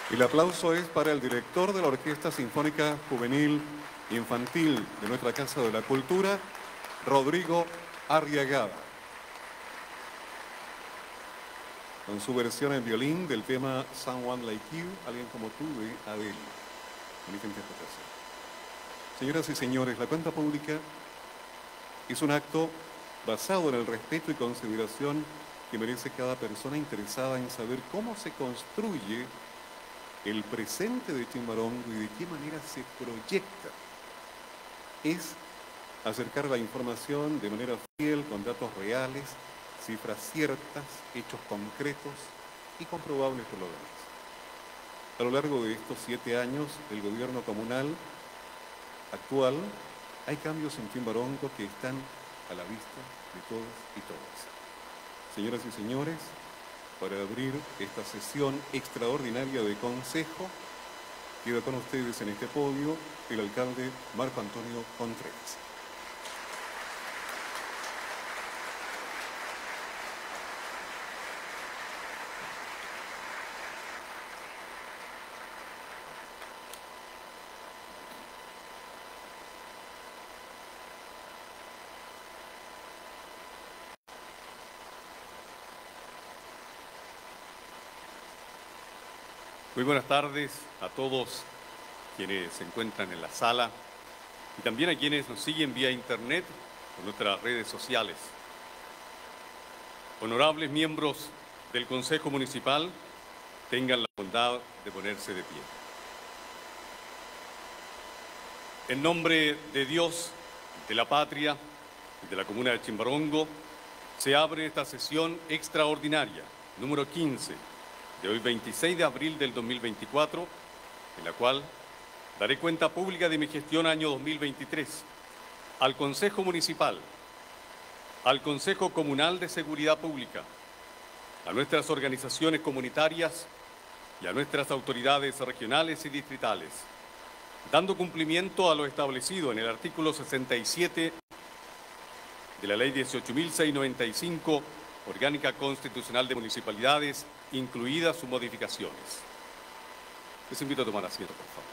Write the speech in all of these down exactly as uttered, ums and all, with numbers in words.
El aplauso es para el director de la Orquesta Sinfónica Juvenil Infantil de nuestra Casa de la Cultura, Rodrigo Arriagada, con su versión en violín del tema Someone Like You, Alguien como tú, de Adele. Bonita interpretación. Señoras y señores, la cuenta pública es un acto basado en el respeto y consideración que merece cada persona interesada en saber cómo se construye el presente de Chimbarongo y de qué manera se proyecta. Es acercar la información de manera fiel, con datos reales, cifras ciertas, hechos concretos y comprobables por lo demás. A lo largo de estos siete años del gobierno comunal actual, hay cambios en Chimbarongo que están a la vista de todos y todas. Señoras y señores, para abrir esta sesión extraordinaria de consejo, queda con ustedes en este podio el alcalde Marco Antonio Contreras. Muy buenas tardes a todos quienes se encuentran en la sala y también a quienes nos siguen vía internet o nuestras redes sociales. Honorables miembros del Consejo Municipal, tengan la bondad de ponerse de pie. En nombre de Dios, de la patria y de la comuna de Chimbarongo, se abre esta sesión extraordinaria, número quince, de hoy veintiséis de abril del dos mil veinticuatro, en la cual daré cuenta pública de mi gestión año dos mil veintitrés al Consejo Municipal, al Consejo Comunal de Seguridad Pública, a nuestras organizaciones comunitarias y a nuestras autoridades regionales y distritales, dando cumplimiento a lo establecido en el artículo sesenta y siete de la Ley dieciocho mil seiscientos noventa y cinco, Orgánica Constitucional de Municipalidades, incluidas sus modificaciones. Les invito a tomar asiento, por favor.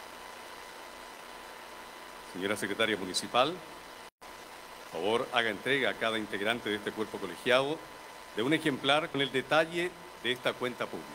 Señora Secretaria Municipal, por favor, haga entrega a cada integrante de este cuerpo colegiado de un ejemplar con el detalle de esta cuenta pública.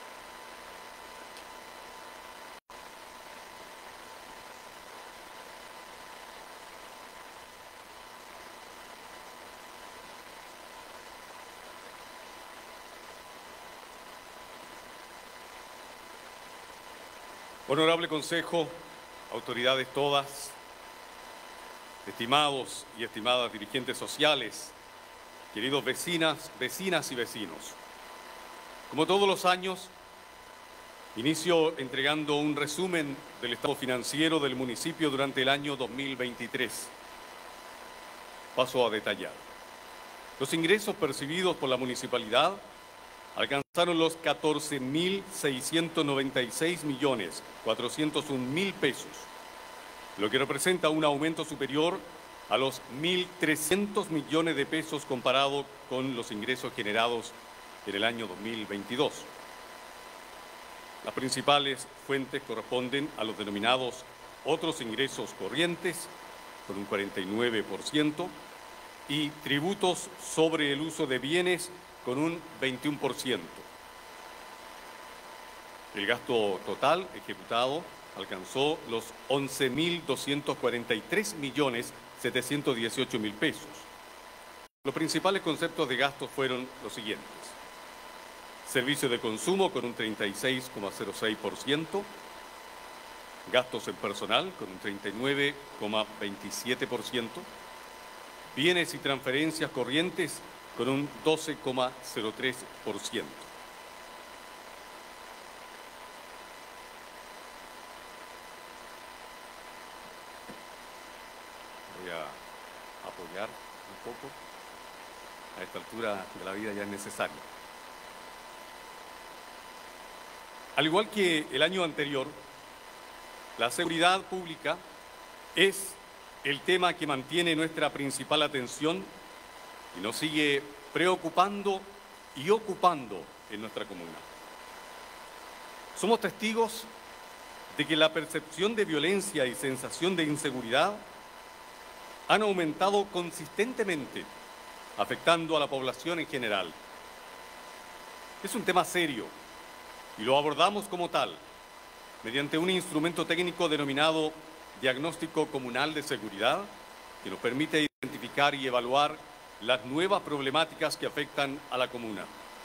Honorable Consejo, autoridades todas, estimados y estimadas dirigentes sociales, queridos vecinas, vecinas y vecinos. Como todos los años, inicio entregando un resumen del estado financiero del municipio durante el año dos mil veintitrés. Paso a detallar. Los ingresos percibidos por la municipalidad alcanzaron los catorce mil seiscientos noventa y seis millones cuatrocientos un mil pesos, lo que representa un aumento superior a los mil trescientos millones de pesos comparado con los ingresos generados en el año dos mil veintidós. Las principales fuentes corresponden a los denominados otros ingresos corrientes, con un cuarenta y nueve por ciento, y tributos sobre el uso de bienes, con un veintiuno por ciento. El gasto total ejecutado alcanzó los once mil doscientos cuarenta y tres millones setecientos dieciocho mil pesos. Los principales conceptos de gastos fueron los siguientes: servicio de consumo con un treinta y seis coma cero seis por ciento, gastos en personal con un treinta y nueve coma veintisiete por ciento, bienes y transferencias corrientes con un doce coma cero tres por ciento. Voy a apoyar un poco. A esta altura de la vida ya es necesario. Al igual que el año anterior, la seguridad pública es el tema que mantiene nuestra principal atención y nos sigue preocupando y ocupando en nuestra comuna. Somos testigos de que la percepción de violencia y sensación de inseguridad han aumentado consistentemente, afectando a la población en general. Es un tema serio y lo abordamos como tal, mediante un instrumento técnico denominado Diagnóstico Comunal de Seguridad, que nos permite identificar y evaluar las nuevas problemáticas que afectan a la comuna.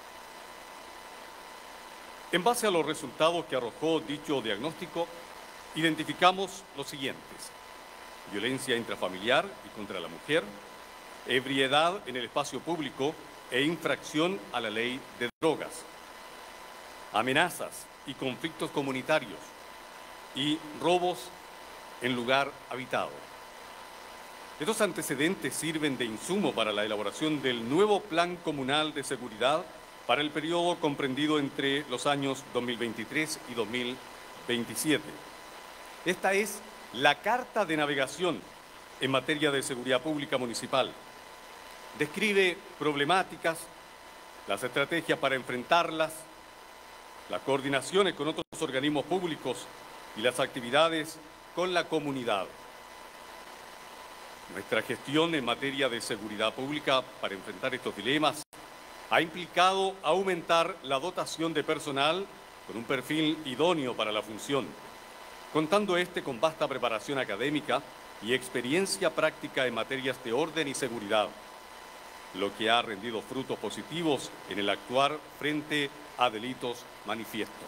En base a los resultados que arrojó dicho diagnóstico, identificamos los siguientes: violencia intrafamiliar y contra la mujer, ebriedad en el espacio público e infracción a la ley de drogas, amenazas y conflictos comunitarios y robos en lugar habitado. Estos antecedentes sirven de insumo para la elaboración del nuevo Plan Comunal de Seguridad para el periodo comprendido entre los años dos mil veintitrés y dos mil veintisiete. Esta es la carta de navegación en materia de seguridad pública municipal. Describe problemáticas, las estrategias para enfrentarlas, las coordinaciones con otros organismos públicos y las actividades con la comunidad. Nuestra gestión en materia de seguridad pública para enfrentar estos dilemas ha implicado aumentar la dotación de personal con un perfil idóneo para la función, contando este con vasta preparación académica y experiencia práctica en materias de orden y seguridad, lo que ha rendido frutos positivos en el actuar frente a delitos manifiestos.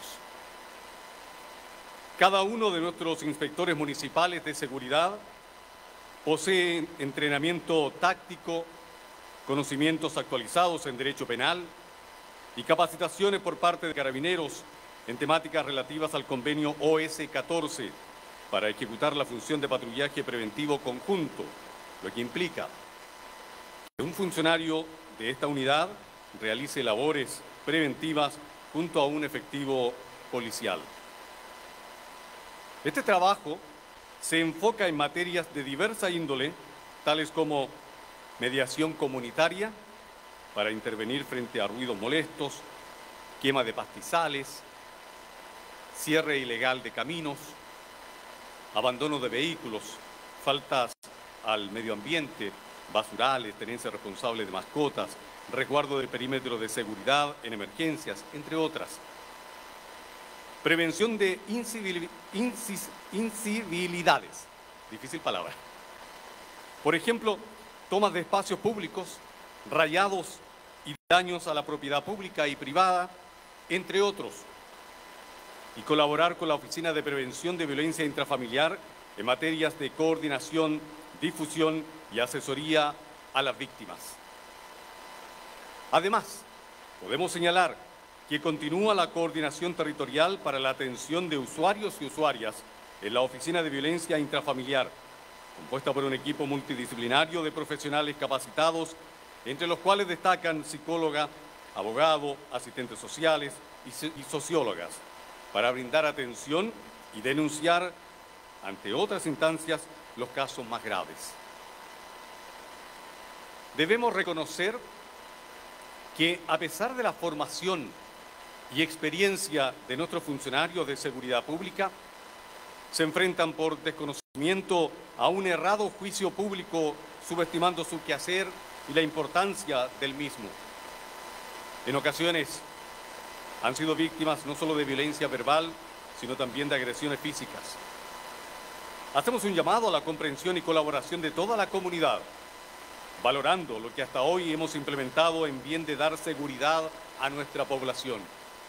Cada uno de nuestros inspectores municipales de seguridad posee entrenamiento táctico, conocimientos actualizados en derecho penal y capacitaciones por parte de carabineros en temáticas relativas al convenio O S catorce para ejecutar la función de patrullaje preventivo conjunto, lo que implica que un funcionario de esta unidad realice labores preventivas junto a un efectivo policial. Este trabajo se enfoca en materias de diversa índole, tales como mediación comunitaria para intervenir frente a ruidos molestos, quema de pastizales, cierre ilegal de caminos, abandono de vehículos, faltas al medio ambiente, basurales, tenencia responsable de mascotas, resguardo del perímetro de seguridad en emergencias, entre otras. Prevención de incivil, incis, incivilidades, difícil palabra. Por ejemplo, tomas de espacios públicos, rayados y daños a la propiedad pública y privada, entre otros. Y colaborar con la Oficina de Prevención de Violencia Intrafamiliar en materias de coordinación, difusión y asesoría a las víctimas. Además, podemos señalar que continúa la coordinación territorial para la atención de usuarios y usuarias en la Oficina de Violencia Intrafamiliar, compuesta por un equipo multidisciplinario de profesionales capacitados, entre los cuales destacan psicóloga, abogado, asistentes sociales y sociólogas, para brindar atención y denunciar ante otras instancias los casos más graves. Debemos reconocer que, a pesar de la formación y experiencia de nuestros funcionarios de seguridad pública, se enfrentan por desconocimiento a un errado juicio público, subestimando su quehacer y la importancia del mismo. En ocasiones han sido víctimas no solo de violencia verbal, sino también de agresiones físicas. Hacemos un llamado a la comprensión y colaboración de toda la comunidad, valorando lo que hasta hoy hemos implementado en bien de dar seguridad a nuestra población.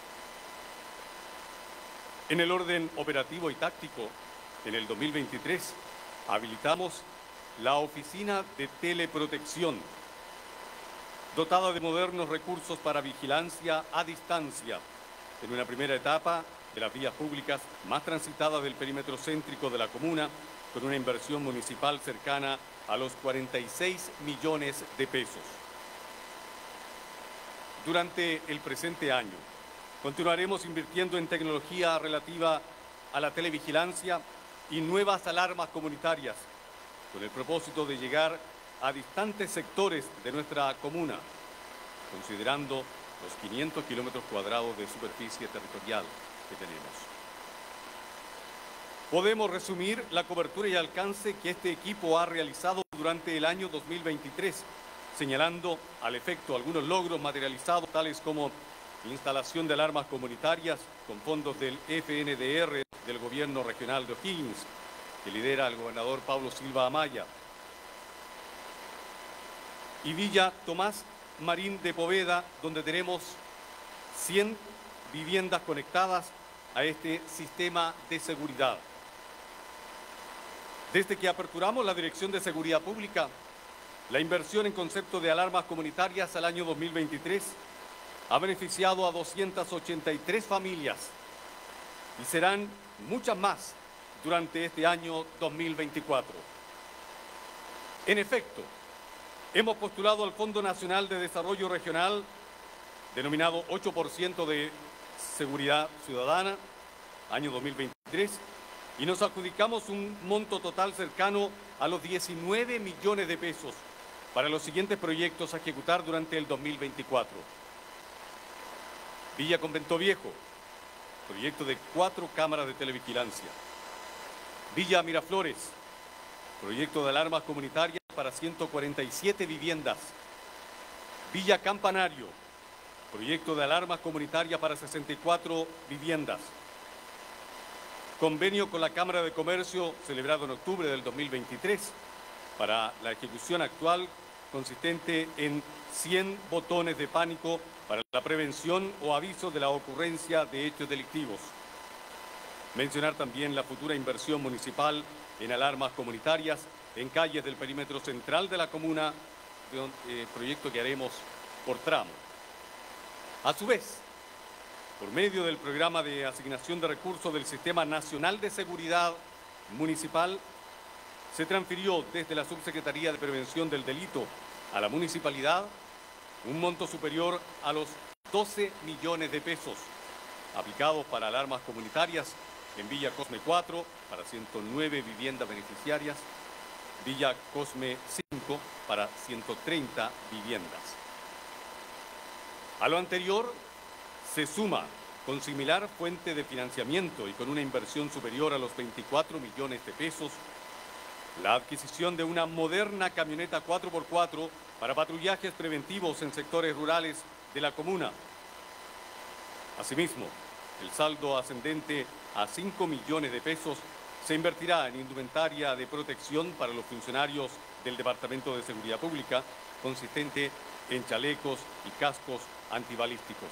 En el orden operativo y táctico, en el dos mil veintitrés, habilitamos la Oficina de Teleprotección, dotada de modernos recursos para vigilancia a distancia, en una primera etapa de las vías públicas más transitadas del perímetro céntrico de la comuna, con una inversión municipal cercana a los cuarenta y seis millones de pesos. Durante el presente año, continuaremos invirtiendo en tecnología relativa a la televigilancia y nuevas alarmas comunitarias, con el propósito de llegar a distantes sectores de nuestra comuna, considerando los quinientos kilómetros cuadrados de superficie territorial. que tenemos. Podemos resumir la cobertura y alcance que este equipo ha realizado durante el año dos mil veintitrés, señalando al efecto algunos logros materializados, tales como instalación de alarmas comunitarias con fondos del F N D R del Gobierno Regional de O'Higgins, que lidera el gobernador Pablo Silva Amaya, y Villa Tomás Marín de Poveda, donde tenemos cien viviendas conectadas a este sistema de seguridad. Desde que aperturamos la Dirección de Seguridad Pública, la inversión en concepto de alarmas comunitarias al año dos mil veintitrés ha beneficiado a doscientas ochenta y tres familias y serán muchas más durante este año dos mil veinticuatro. En efecto, hemos postulado al Fondo Nacional de Desarrollo Regional, denominado ocho por ciento de Seguridad Ciudadana, año dos mil veintitrés, y nos adjudicamos un monto total cercano a los diecinueve millones de pesos para los siguientes proyectos a ejecutar durante el dos mil veinticuatro. Villa Convento Viejo, proyecto de cuatro cámaras de televigilancia. Villa Miraflores, proyecto de alarmas comunitarias para ciento cuarenta y siete viviendas. Villa Campanario, proyecto de alarmas comunitarias para sesenta y cuatro viviendas. Convenio con la Cámara de Comercio celebrado en octubre del dos mil veintitrés para la ejecución actual consistente en cien botones de pánico para la prevención o aviso de la ocurrencia de hechos delictivos. Mencionar también la futura inversión municipal en alarmas comunitarias en calles del perímetro central de la comuna, eh, proyecto que haremos por tramo. A su vez, por medio del programa de asignación de recursos del Sistema Nacional de Seguridad Municipal, se transfirió desde la Subsecretaría de Prevención del Delito a la Municipalidad un monto superior a los doce millones de pesos, aplicados para alarmas comunitarias en Villa Cosme cuatro, para ciento nueve viviendas beneficiarias, Villa Cosme cinco, para ciento treinta viviendas. A lo anterior se suma, con similar fuente de financiamiento y con una inversión superior a los veinticuatro millones de pesos, la adquisición de una moderna camioneta cuatro por cuatro para patrullajes preventivos en sectores rurales de la comuna. Asimismo, el saldo ascendente a cinco millones de pesos se invertirá en indumentaria de protección para los funcionarios del Departamento de Seguridad Pública, consistente en chalecos y cascos antibalísticos.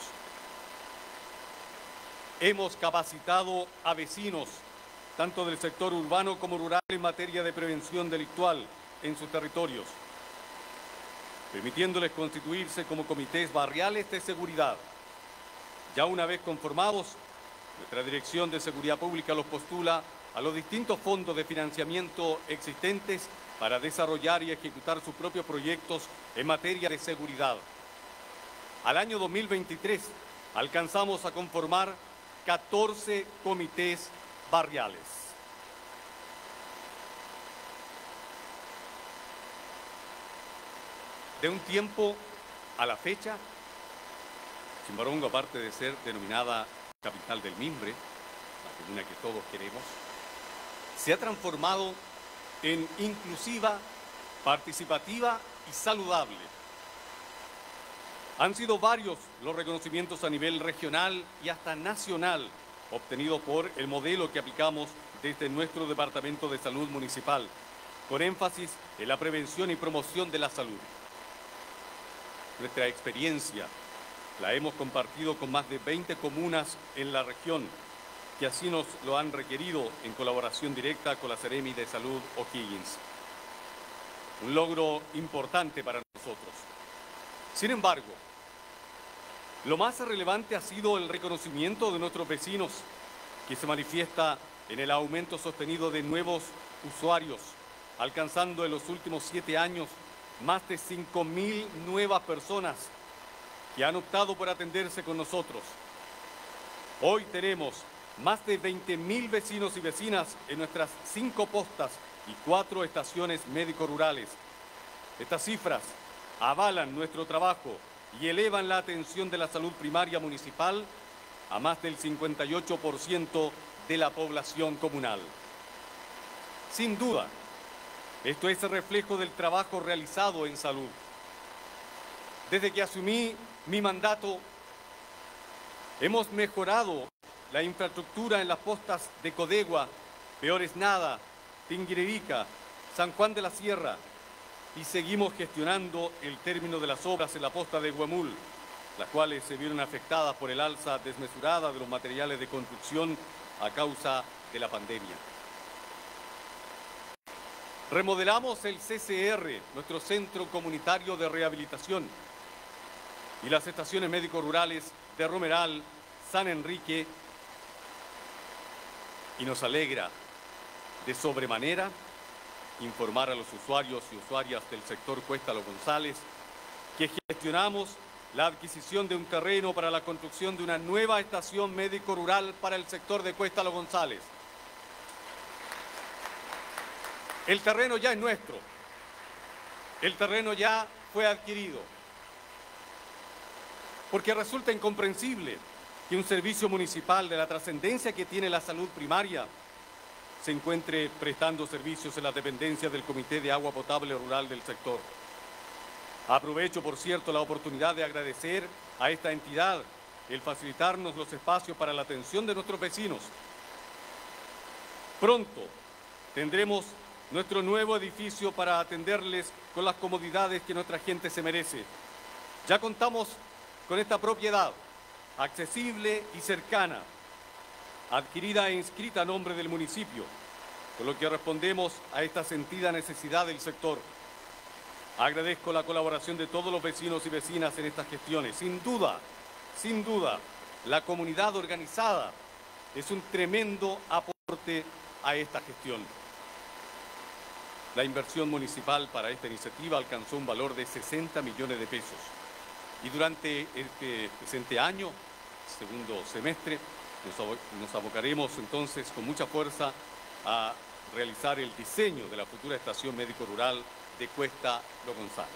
Hemos capacitado a vecinos, tanto del sector urbano como rural, en materia de prevención delictual en sus territorios, permitiéndoles constituirse como comités barriales de seguridad. Ya una vez conformados, nuestra Dirección de Seguridad Pública los postula a los distintos fondos de financiamiento existentes para desarrollar y ejecutar sus propios proyectos en materia de seguridad. Al año dos mil veintitrés alcanzamos a conformar catorce comités barriales. De un tiempo a la fecha, Chimbarongo, aparte de ser denominada capital del mimbre, la comuna que todos queremos, se ha transformado en inclusiva, participativa y saludable. Han sido varios los reconocimientos a nivel regional y hasta nacional obtenidos por el modelo que aplicamos desde nuestro Departamento de Salud Municipal, con énfasis en la prevención y promoción de la salud. Nuestra experiencia la hemos compartido con más de veinte comunas en la región, que así nos lo han requerido en colaboración directa con la Seremi de Salud O'Higgins. Un logro importante para nosotros. Sin embargo, lo más relevante ha sido el reconocimiento de nuestros vecinos, que se manifiesta en el aumento sostenido de nuevos usuarios, alcanzando en los últimos siete años más de cinco mil nuevas personas que han optado por atenderse con nosotros. Hoy tenemos más de veinte mil vecinos y vecinas en nuestras cinco postas y cuatro estaciones médico-rurales. Estas cifras avalan nuestro trabajo y elevan la atención de la salud primaria municipal a más del cincuenta y ocho por ciento de la población comunal. Sin duda, esto es el reflejo del trabajo realizado en salud. Desde que asumí mi mandato, hemos mejorado la infraestructura en las postas de Codegua, Peores Nada, Tinguiririca, San Juan de la Sierra, y seguimos gestionando el término de las obras en la posta de Huemul, las cuales se vieron afectadas por el alza desmesurada de los materiales de construcción a causa de la pandemia. Remodelamos el C C R, nuestro Centro Comunitario de Rehabilitación, y las estaciones médico-rurales de Romeral, San Enrique, y nos alegra de sobremanera informar a los usuarios y usuarias del sector Cuesta Los González que gestionamos la adquisición de un terreno para la construcción de una nueva estación médico-rural para el sector de Cuesta Los González. El terreno ya es nuestro, el terreno ya fue adquirido, porque resulta incomprensible que un servicio municipal de la trascendencia que tiene la salud primaria se encuentre prestando servicios en las dependencias del Comité de Agua Potable Rural del sector. Aprovecho, por cierto, la oportunidad de agradecer a esta entidad el facilitarnos los espacios para la atención de nuestros vecinos. Pronto tendremos nuestro nuevo edificio para atenderles con las comodidades que nuestra gente se merece. Ya contamos con esta propiedad, accesible y cercana, adquirida e inscrita a nombre del municipio, con lo que respondemos a esta sentida necesidad del sector. Agradezco la colaboración de todos los vecinos y vecinas en estas gestiones. Sin duda, sin duda, la comunidad organizada es un tremendo aporte a esta gestión. La inversión municipal para esta iniciativa alcanzó un valor de sesenta millones de pesos. Y durante este presente año, segundo semestre, nos abocaremos entonces con mucha fuerza a realizar el diseño de la futura estación médico-rural de Cuesta Los González.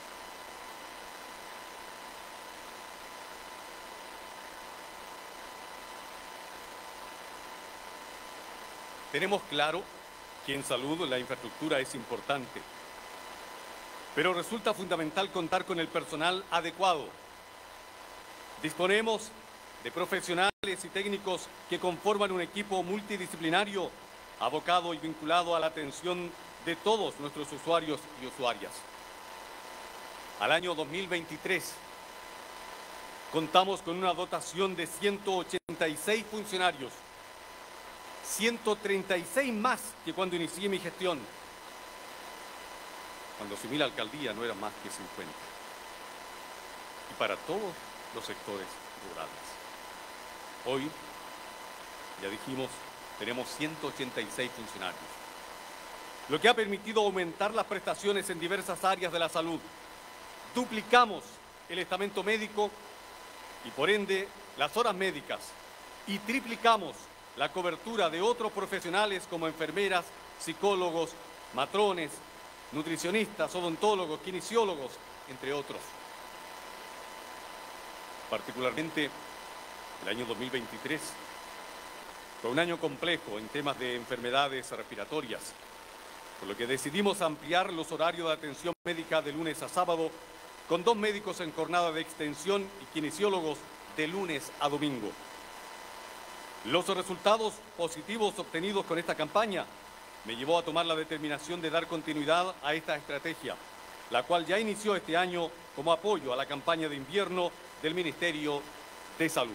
Tenemos claro que en salud la infraestructura es importante, pero resulta fundamental contar con el personal adecuado. Disponemos de profesionales y técnicos que conforman un equipo multidisciplinario abocado y vinculado a la atención de todos nuestros usuarios y usuarias. Al año dos mil veintitrés contamos con una dotación de ciento ochenta y seis funcionarios, ciento treinta y seis más que cuando inicié mi gestión. Cuando asumí la alcaldía no eran más que cincuenta. Y para todos los sectores rurales. Hoy, ya dijimos, tenemos ciento ochenta y seis funcionarios, lo que ha permitido aumentar las prestaciones en diversas áreas de la salud. Duplicamos el estamento médico y, por ende, las horas médicas, y triplicamos la cobertura de otros profesionales como enfermeras, psicólogos, matrones, nutricionistas, odontólogos, kinesiólogos, entre otros. Particularmente, el año dos mil veintitrés fue un año complejo en temas de enfermedades respiratorias, por lo que decidimos ampliar los horarios de atención médica de lunes a sábado con dos médicos en jornada de extensión y kinesiólogos de lunes a domingo. Los resultados positivos obtenidos con esta campaña me llevó a tomar la determinación de dar continuidad a esta estrategia, la cual ya inició este año como apoyo a la campaña de invierno del Ministerio de Salud.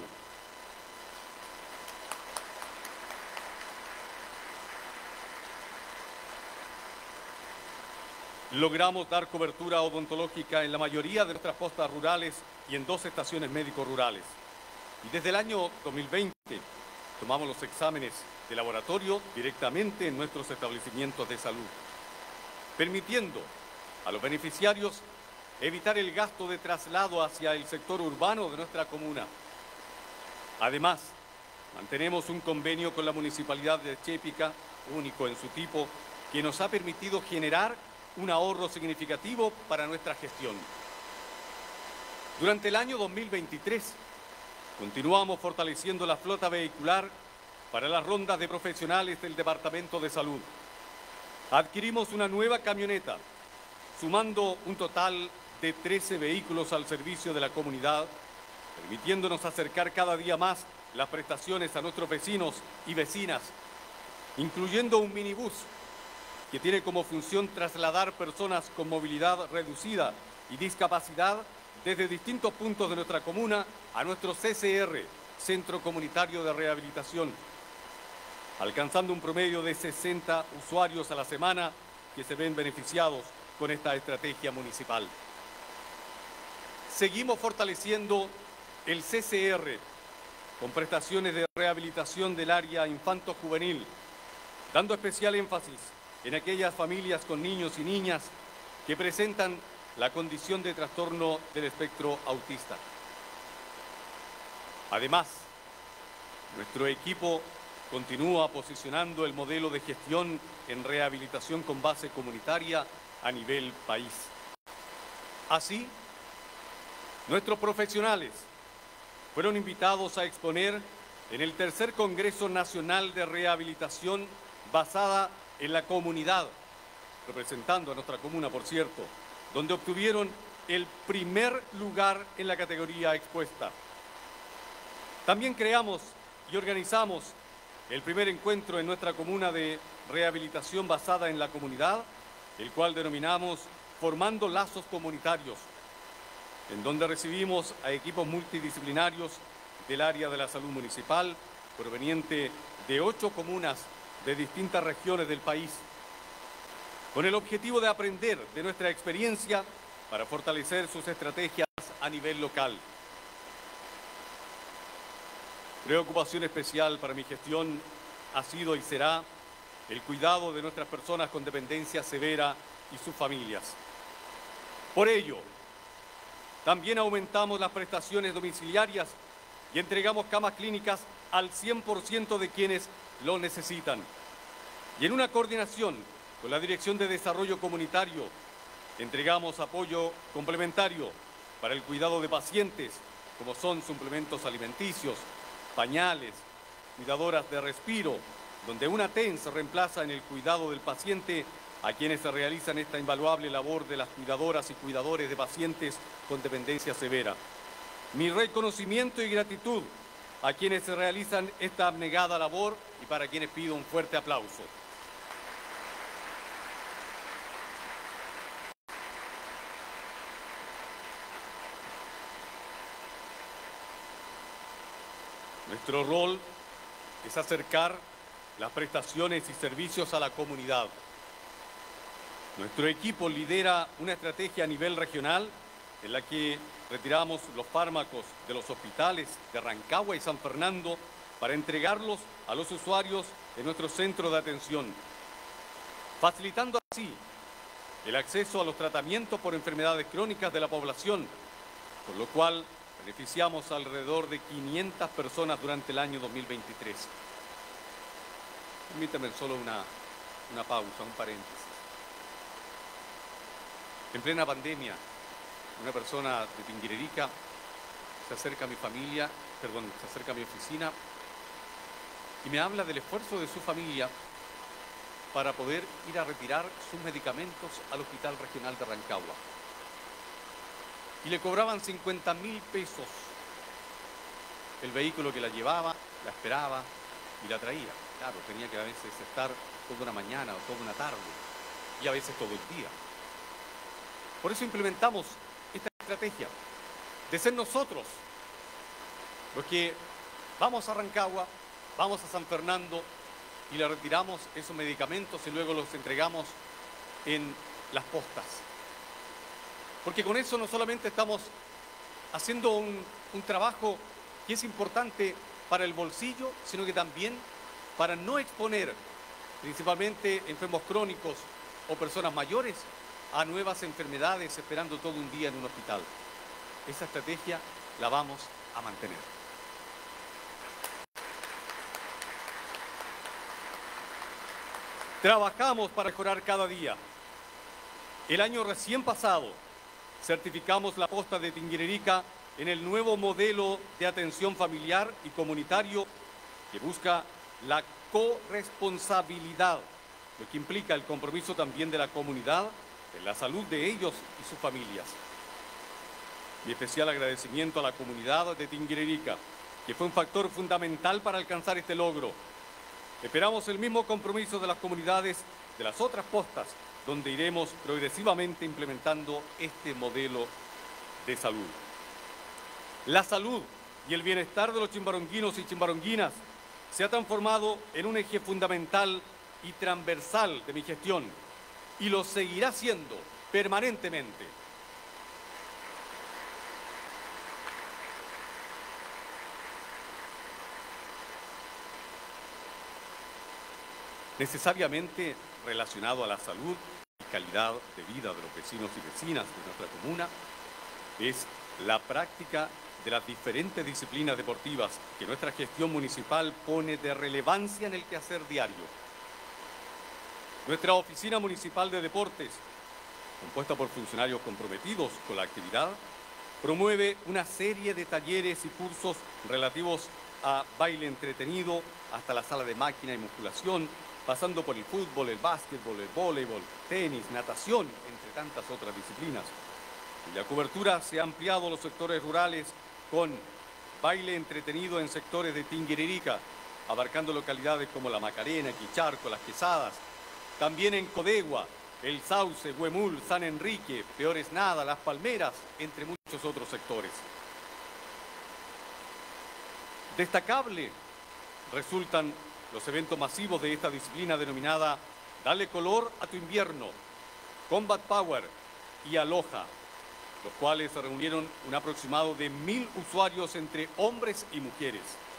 Logramos dar cobertura odontológica en la mayoría de nuestras postas rurales y en dos estaciones médico-rurales. Y desde el año dos mil veinte tomamos los exámenes de laboratorio directamente en nuestros establecimientos de salud, permitiendo a los beneficiarios evitar el gasto de traslado hacia el sector urbano de nuestra comuna. Además, mantenemos un convenio con la Municipalidad de Chépica, único en su tipo, que nos ha permitido generar un ahorro significativo para nuestra gestión. Durante el año dos mil veintitrés Continuamos fortaleciendo la flota vehicular para las rondas de profesionales del Departamento de Salud. Adquirimos una nueva camioneta, sumando un total de trece vehículos al servicio de la comunidad, permitiéndonos acercar cada día más las prestaciones a nuestros vecinos y vecinas, incluyendo un minibús que tiene como función trasladar personas con movilidad reducida y discapacidad desde distintos puntos de nuestra comuna a nuestro C C R, Centro Comunitario de Rehabilitación, alcanzando un promedio de sesenta usuarios a la semana que se ven beneficiados con esta estrategia municipal. Seguimos fortaleciendo el C C R con prestaciones de rehabilitación del área infanto-juvenil, dando especial énfasis en aquellas familias con niños y niñas que presentan la condición de trastorno del espectro autista. Además, nuestro equipo continúa posicionando el modelo de gestión en rehabilitación con base comunitaria a nivel país. Así, nuestros profesionales fueron invitados a exponer en el tercer Congreso Nacional de Rehabilitación basada en la comunidad, representando a nuestra comuna, por cierto, donde obtuvieron el primer lugar en la categoría expuesta. También creamos y organizamos el primer encuentro en nuestra comuna de rehabilitación basada en la comunidad, el cual denominamos Formando Lazos Comunitarios, en donde recibimos a equipos multidisciplinarios del área de la salud municipal, proveniente de ocho comunas de distintas regiones del país, con el objetivo de aprender de nuestra experiencia para fortalecer sus estrategias a nivel local. Preocupación especial para mi gestión ha sido y será el cuidado de nuestras personas con dependencia severa y sus familias. Por ello, también aumentamos las prestaciones domiciliarias y entregamos camas clínicas al cien por ciento de quienes lo necesitan. Y en una coordinación con la Dirección de Desarrollo Comunitario, entregamos apoyo complementario para el cuidado de pacientes, como son suplementos alimenticios, pañales, cuidadoras de respiro, donde una T E N se reemplaza en el cuidado del paciente a quienes se realizan esta invaluable labor de las cuidadoras y cuidadores de pacientes con dependencia severa. Mi reconocimiento y gratitud a quienes se realizan esta abnegada labor y para quienes pido un fuerte aplauso. Nuestro rol es acercar las prestaciones y servicios a la comunidad. Nuestro equipo lidera una estrategia a nivel regional en la que retiramos los fármacos de los hospitales de Rancagua y San Fernando para entregarlos a los usuarios de nuestro centro de atención, facilitando así el acceso a los tratamientos por enfermedades crónicas de la población, con lo cual beneficiamos a alrededor de quinientas personas durante el año dos mil veintitrés. Permítanme solo una, una pausa, un paréntesis. En plena pandemia, una persona de Tinguiririca se acerca a mi familia, perdón, se acerca a mi oficina y me habla del esfuerzo de su familia para poder ir a retirar sus medicamentos al Hospital Regional de Rancagua. Y le cobraban cincuenta mil pesos el vehículo que la llevaba, la esperaba y la traía. Claro, tenía que a veces estar toda una mañana o toda una tarde y a veces todo el día. Por eso implementamos esta estrategia de ser nosotros los que vamos a Rancagua, vamos a San Fernando y le retiramos esos medicamentos y luego los entregamos en las postas. Porque con eso no solamente estamos haciendo un, un trabajo que es importante para el bolsillo, sino que también para no exponer principalmente enfermos crónicos o personas mayores a nuevas enfermedades esperando todo un día en un hospital. Esa estrategia la vamos a mantener. Trabajamos para mejorar cada día. El año recién pasado certificamos la posta de Tinguiririca en el nuevo modelo de atención familiar y comunitario que busca la corresponsabilidad, lo que implica el compromiso también de la comunidad en la salud de ellos y sus familias. Mi especial agradecimiento a la comunidad de Tinguiririca, que fue un factor fundamental para alcanzar este logro. Esperamos el mismo compromiso de las comunidades de las otras postas, donde iremos progresivamente implementando este modelo de salud. La salud y el bienestar de los chimbaronguinos y chimbaronguinas se ha transformado en un eje fundamental y transversal de mi gestión y lo seguirá siendo permanentemente. Necesariamente relacionado a la salud y calidad de vida de los vecinos y vecinas de nuestra comuna es la práctica de las diferentes disciplinas deportivas que nuestra gestión municipal pone de relevancia en el quehacer diario. Nuestra Oficina Municipal de Deportes, compuesta por funcionarios comprometidos con la actividad, promueve una serie de talleres y cursos relativos a baile entretenido hasta la sala de máquina y musculación, pasando por el fútbol, el básquetbol, el voleibol, tenis, natación, entre tantas otras disciplinas. La cobertura se ha ampliado a los sectores rurales con baile entretenido en sectores de Tinguiririca, abarcando localidades como La Macarena, Quicharco, Las Quesadas. También en Codegua, El Sauce, Huemul, San Enrique, Peores Nada, Las Palmeras, entre muchos otros sectores. Destacable resultan los eventos masivos de esta disciplina denominada Dale Color a tu Invierno, Combat Power y Aloha, los cuales se reunieron un aproximado de mil usuarios entre hombres y mujeres.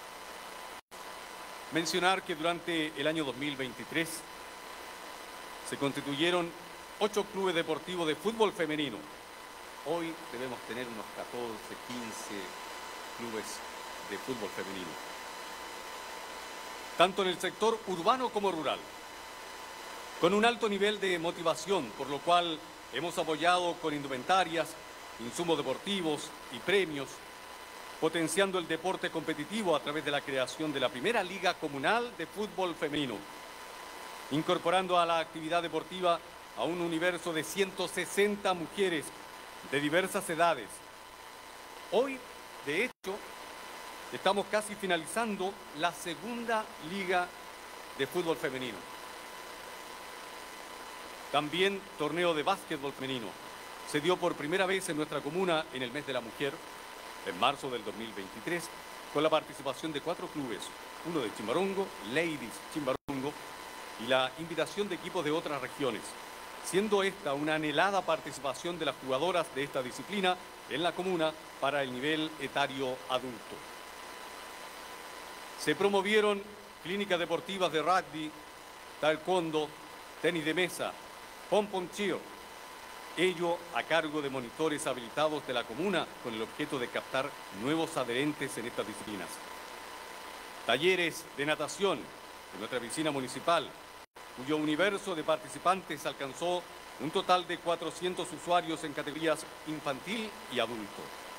Mencionar que durante el año dos mil veintitrés se constituyeron ocho clubes deportivos de fútbol femenino. Hoy debemos tener unos catorce, quince clubes de fútbol femenino, tanto en el sector urbano como rural, con un alto nivel de motivación, por lo cual hemos apoyado con indumentarias, insumos deportivos y premios, potenciando el deporte competitivo a través de la creación de la primera Liga Comunal de Fútbol Femenino, incorporando a la actividad deportiva a un universo de ciento sesenta mujeres de diversas edades. Hoy, de hecho, estamos casi finalizando la segunda Liga de Fútbol Femenino. También torneo de básquetbol femenino. Se dio por primera vez en nuestra comuna en el mes de la mujer, en marzo del dos mil veintitrés, con la participación de cuatro clubes, uno de Chimbarongo, Ladies Chimbarongo, y la invitación de equipos de otras regiones, siendo esta una anhelada participación de las jugadoras de esta disciplina en la comuna para el nivel etario adulto. Se promovieron clínicas deportivas de rugby, taekwondo, tenis de mesa, pom-pom cheer, ello a cargo de monitores habilitados de la comuna con el objeto de captar nuevos adherentes en estas disciplinas. Talleres de natación en nuestra piscina municipal, cuyo universo de participantes alcanzó un total de cuatrocientos usuarios en categorías infantil y adulto.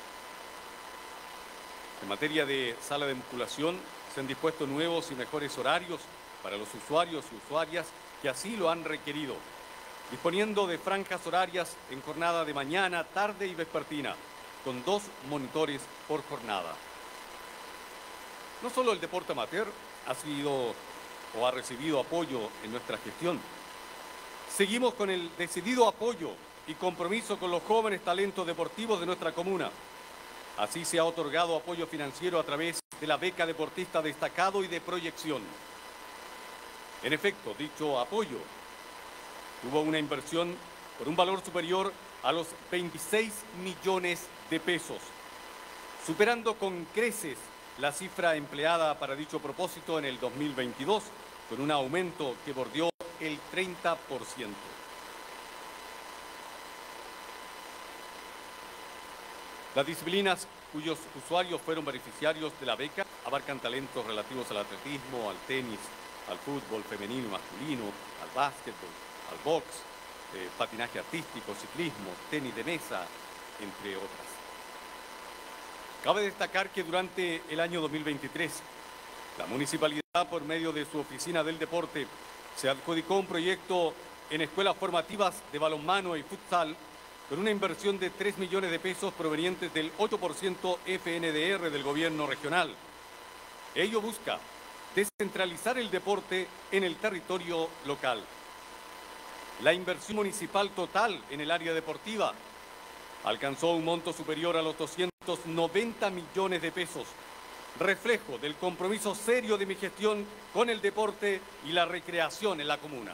En materia de sala de musculación, se han dispuesto nuevos y mejores horarios para los usuarios y usuarias que así lo han requerido, disponiendo de franjas horarias en jornada de mañana, tarde y vespertina, con dos monitores por jornada. No solo el deporte amateur ha sido o ha recibido apoyo en nuestra gestión. Seguimos con el decidido apoyo y compromiso con los jóvenes talentos deportivos de nuestra comuna. Así se ha otorgado apoyo financiero a través de la beca deportista destacado y de proyección. En efecto, dicho apoyo tuvo una inversión por un valor superior a los veintiséis millones de pesos, superando con creces la cifra empleada para dicho propósito en el dos mil veintidós, con un aumento que bordeó el treinta por ciento. Las disciplinas cuyos usuarios fueron beneficiarios de la beca abarcan talentos relativos al atletismo, al tenis, al fútbol femenino y masculino, al básquetbol, al box, eh, patinaje artístico, ciclismo, tenis de mesa, entre otras. Cabe destacar que durante el año dos mil veintitrés, la municipalidad, por medio de su oficina del deporte, se adjudicó un proyecto en escuelas formativas de balonmano y futsal con una inversión de tres millones de pesos provenientes del ocho por ciento F N D R del gobierno regional. Ello busca descentralizar el deporte en el territorio local. La inversión municipal total en el área deportiva alcanzó un monto superior a los doscientos noventa millones de pesos, reflejo del compromiso serio de mi gestión con el deporte y la recreación en la comuna.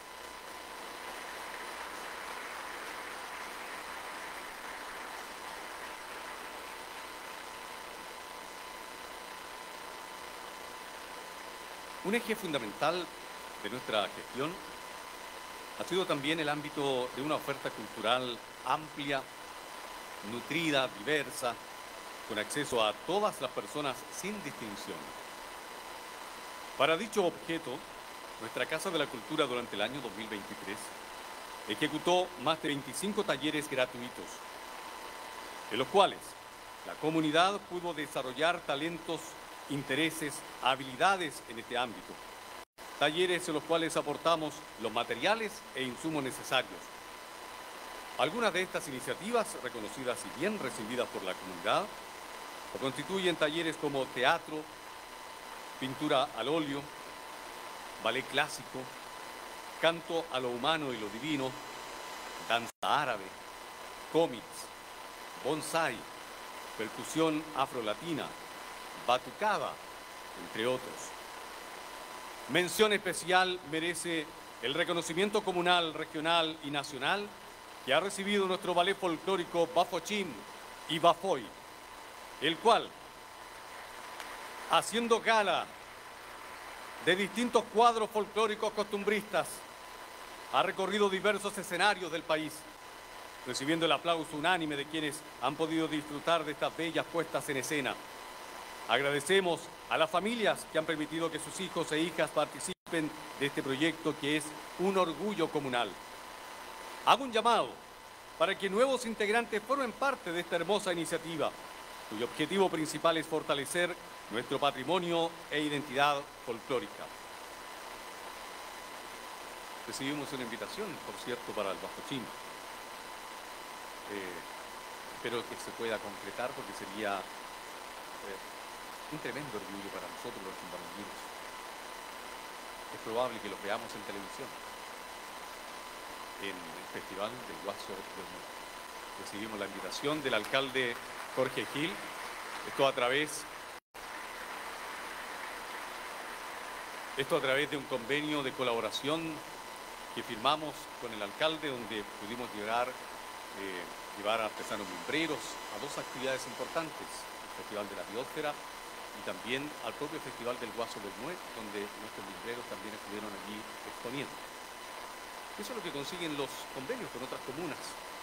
Un eje fundamental de nuestra gestión ha sido también el ámbito de una oferta cultural amplia, nutrida, diversa, con acceso a todas las personas sin distinción. Para dicho objeto, nuestra Casa de la Cultura durante el año dos mil veintitrés ejecutó más de veinticinco talleres gratuitos, en los cuales la comunidad pudo desarrollar talentos, intereses, habilidades en este ámbito. Talleres en los cuales aportamos los materiales e insumos necesarios. Algunas de estas iniciativas, reconocidas y bien recibidas por la comunidad, lo constituyen talleres como teatro, pintura al óleo, ballet clásico, canto a lo humano y lo divino, danza árabe, cómics, bonsai, percusión afrolatina, batucada, entre otros. Mención especial merece el reconocimiento comunal, regional y nacional que ha recibido nuestro ballet folclórico Bafochín y Bafoy, el cual, haciendo gala de distintos cuadros folclóricos costumbristas, ha recorrido diversos escenarios del país, recibiendo el aplauso unánime de quienes han podido disfrutar de estas bellas puestas en escena. Agradecemos a las familias que han permitido que sus hijos e hijas participen de este proyecto que es un orgullo comunal. Hago un llamado para que nuevos integrantes formen parte de esta hermosa iniciativa, cuyo objetivo principal es fortalecer nuestro patrimonio e identidad folclórica. Recibimos una invitación, por cierto, para el Bafochín. Eh, espero que se pueda concretar porque sería eh, un tremendo orgullo para nosotros los chumbaronguinos. Es probable que los veamos en televisión, en el Festival del Guaso del Mundo. Recibimos la invitación del alcalde Jorge Gil, esto a través, esto a través de un convenio de colaboración que firmamos con el alcalde, donde pudimos llevar, eh, llevar a artesanos mimbreros a dos actividades importantes, el Festival de la Biosfera y también al propio Festival del Guaso del Mue, donde nuestros mimbreros también estuvieron allí exponiendo. Eso es lo que consiguen los convenios con otras comunas.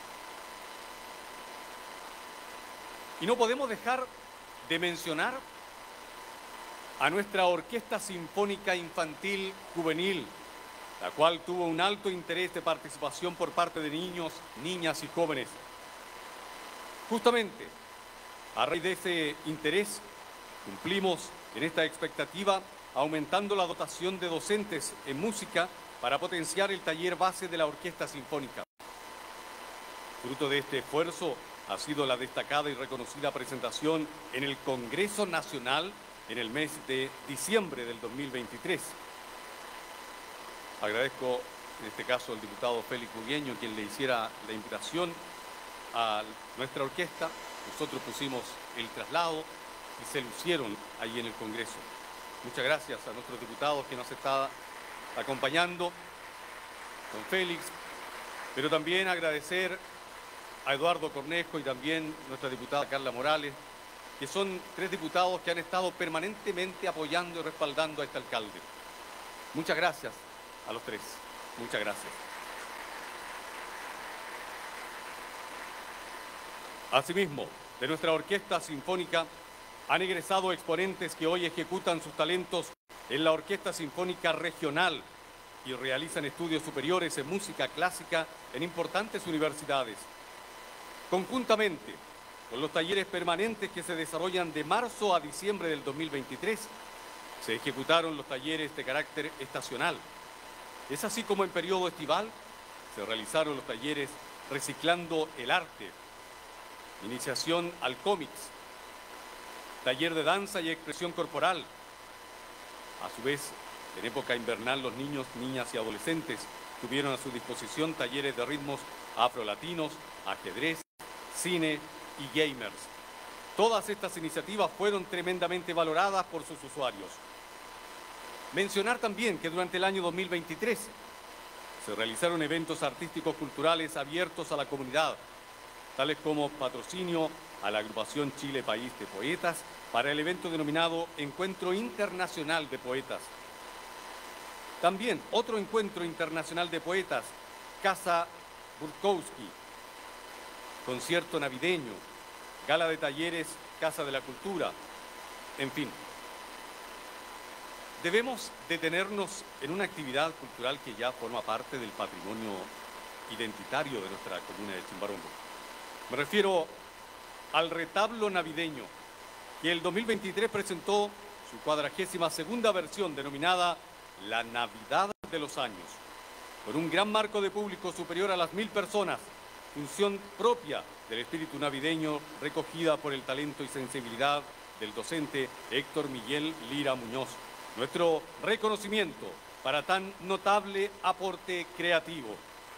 Y no podemos dejar de mencionar a nuestra Orquesta Sinfónica Infantil Juvenil, la cual tuvo un alto interés de participación por parte de niños, niñas y jóvenes. Justamente, a raíz de ese interés, cumplimos en esta expectativa aumentando la dotación de docentes en música para potenciar el taller base de la Orquesta Sinfónica. Fruto de este esfuerzo ha sido la destacada y reconocida presentación en el Congreso Nacional en el mes de diciembre del dos mil veintitrés. Agradezco en este caso al diputado Félix Bugueño quien le hiciera la invitación a nuestra orquesta. Nosotros pusimos el traslado y se lucieron allí en el Congreso. Muchas gracias a nuestros diputados que nos están acompañando, don Félix, pero también agradecer a Eduardo Cornejo y también nuestra diputada Carla Morales, que son tres diputados que han estado permanentemente apoyando y respaldando a este alcalde. Muchas gracias a los tres. Muchas gracias. Asimismo, de nuestra Orquesta Sinfónica han egresado exponentes que hoy ejecutan sus talentos en la Orquesta Sinfónica Regional y realizan estudios superiores en música clásica en importantes universidades. Conjuntamente con los talleres permanentes que se desarrollan de marzo a diciembre del dos mil veintitrés. Se ejecutaron los talleres de carácter estacional. Es así como en periodo estival se realizaron los talleres Reciclando el Arte, Iniciación al Cómics, taller de danza y expresión corporal. A su vez, en época invernal, los niños, niñas y adolescentes tuvieron a su disposición talleres de ritmos afrolatinos, ajedrez, cine y gamers. Todas estas iniciativas fueron tremendamente valoradas por sus usuarios. Mencionar también que durante el año dos mil veintitrés se realizaron eventos artísticos culturales abiertos a la comunidad, tales como patrocinio a la agrupación Chile País de Poetas para el evento denominado Encuentro Internacional de Poetas. También otro encuentro internacional de poetas, Casa Burkowski, concierto navideño, gala de talleres, Casa de la Cultura, en fin. Debemos detenernos en una actividad cultural que ya forma parte del patrimonio identitario de nuestra comuna de Chimbarongo. Me refiero al retablo navideño, que el dos mil veintitrés presentó su cuadragésima segunda versión denominada La Navidad de los Años, con un gran marco de público superior a las mil personas, función propia del espíritu navideño recogida por el talento y sensibilidad del docente Héctor Miguel Lira Muñoz. Nuestro reconocimiento para tan notable aporte creativo.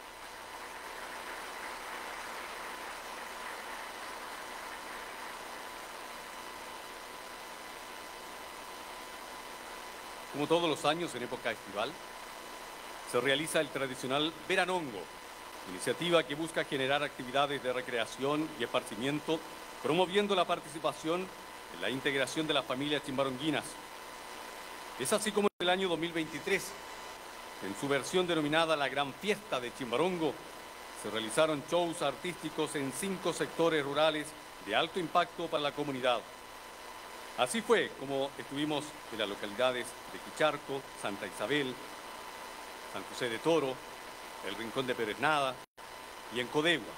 Como todos los años en época estival, se realiza el tradicional Veranongo, iniciativa que busca generar actividades de recreación y esparcimiento, promoviendo la participación en la integración de las familias chimbaronguinas. Es así como en el año dos mil veintitrés, en su versión denominada La Gran Fiesta de Chimbarongo, se realizaron shows artísticos en cinco sectores rurales de alto impacto para la comunidad. Así fue como estuvimos en las localidades de Quicharco, Santa Isabel, San José de Toro, el Rincón de Peresnada y en Codegua.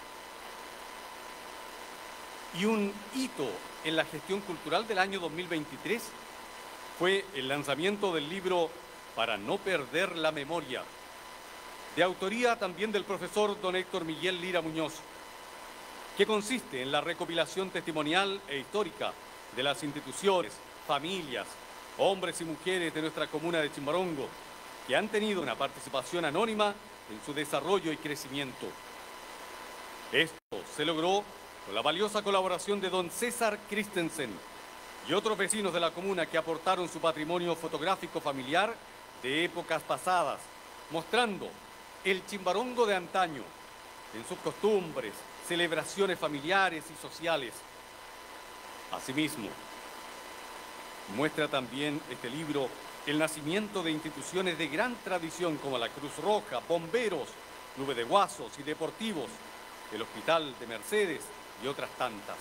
Y un hito en la gestión cultural del año dos mil veintitrés fue el lanzamiento del libro Para no perder la memoria, de autoría también del profesor don Héctor Miguel Lira Muñoz, que consiste en la recopilación testimonial e histórica de las instituciones, familias, hombres y mujeres de nuestra comuna de Chimbarongo, que han tenido una participación anónima en su desarrollo y crecimiento. Esto se logró con la valiosa colaboración de don César Christensen y otros vecinos de la comuna que aportaron su patrimonio fotográfico familiar de épocas pasadas, mostrando el Chimbarongo de antaño en sus costumbres, celebraciones familiares y sociales. Asimismo, muestra también este libro el nacimiento de instituciones de gran tradición como la Cruz Roja, Bomberos, Club de Guasos y Deportivos, el Hospital de Mercedes y otras tantas.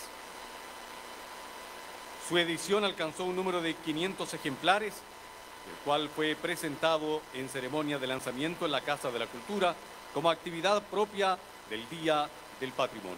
Su edición alcanzó un número de quinientos ejemplares, el cual fue presentado en ceremonia de lanzamiento en la Casa de la Cultura como actividad propia del Día del Patrimonio.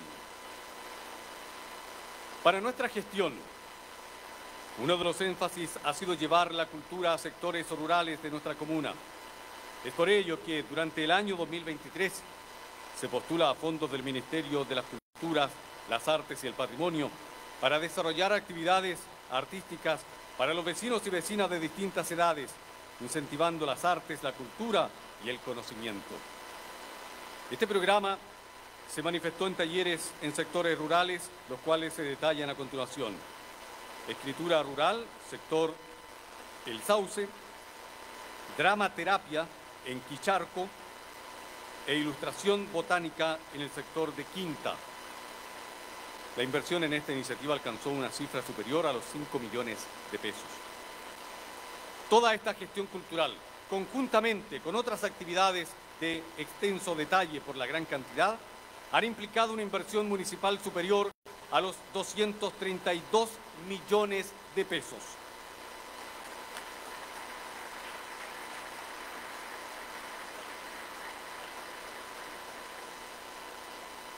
Para nuestra gestión, uno de los énfasis ha sido llevar la cultura a sectores rurales de nuestra comuna. Es por ello que durante el año dos mil veintitrés se postula a fondos del Ministerio de las Culturas, las Artes y el Patrimonio para desarrollar actividades artísticas para los vecinos y vecinas de distintas edades, incentivando las artes, la cultura y el conocimiento. Este programa se manifestó en talleres en sectores rurales, los cuales se detallan a continuación. Escritura rural, sector El Sauce, dramaterapia en Quicharco e ilustración botánica en el sector de Quinta. La inversión en esta iniciativa alcanzó una cifra superior a los cinco millones de pesos. Toda esta gestión cultural, conjuntamente con otras actividades de extenso detalle por la gran cantidad, han implicado una inversión municipal superior a los doscientos treinta y dos millones de pesos.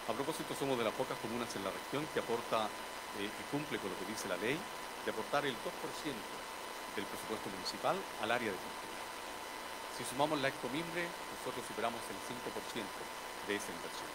A propósito, somos de las pocas comunas en la región que aporta eh, y cumple con lo que dice la ley de aportar el dos por ciento del presupuesto municipal al área de cultura. Si sumamos la Excomimbre, nosotros superamos el cinco por ciento de esa inversión.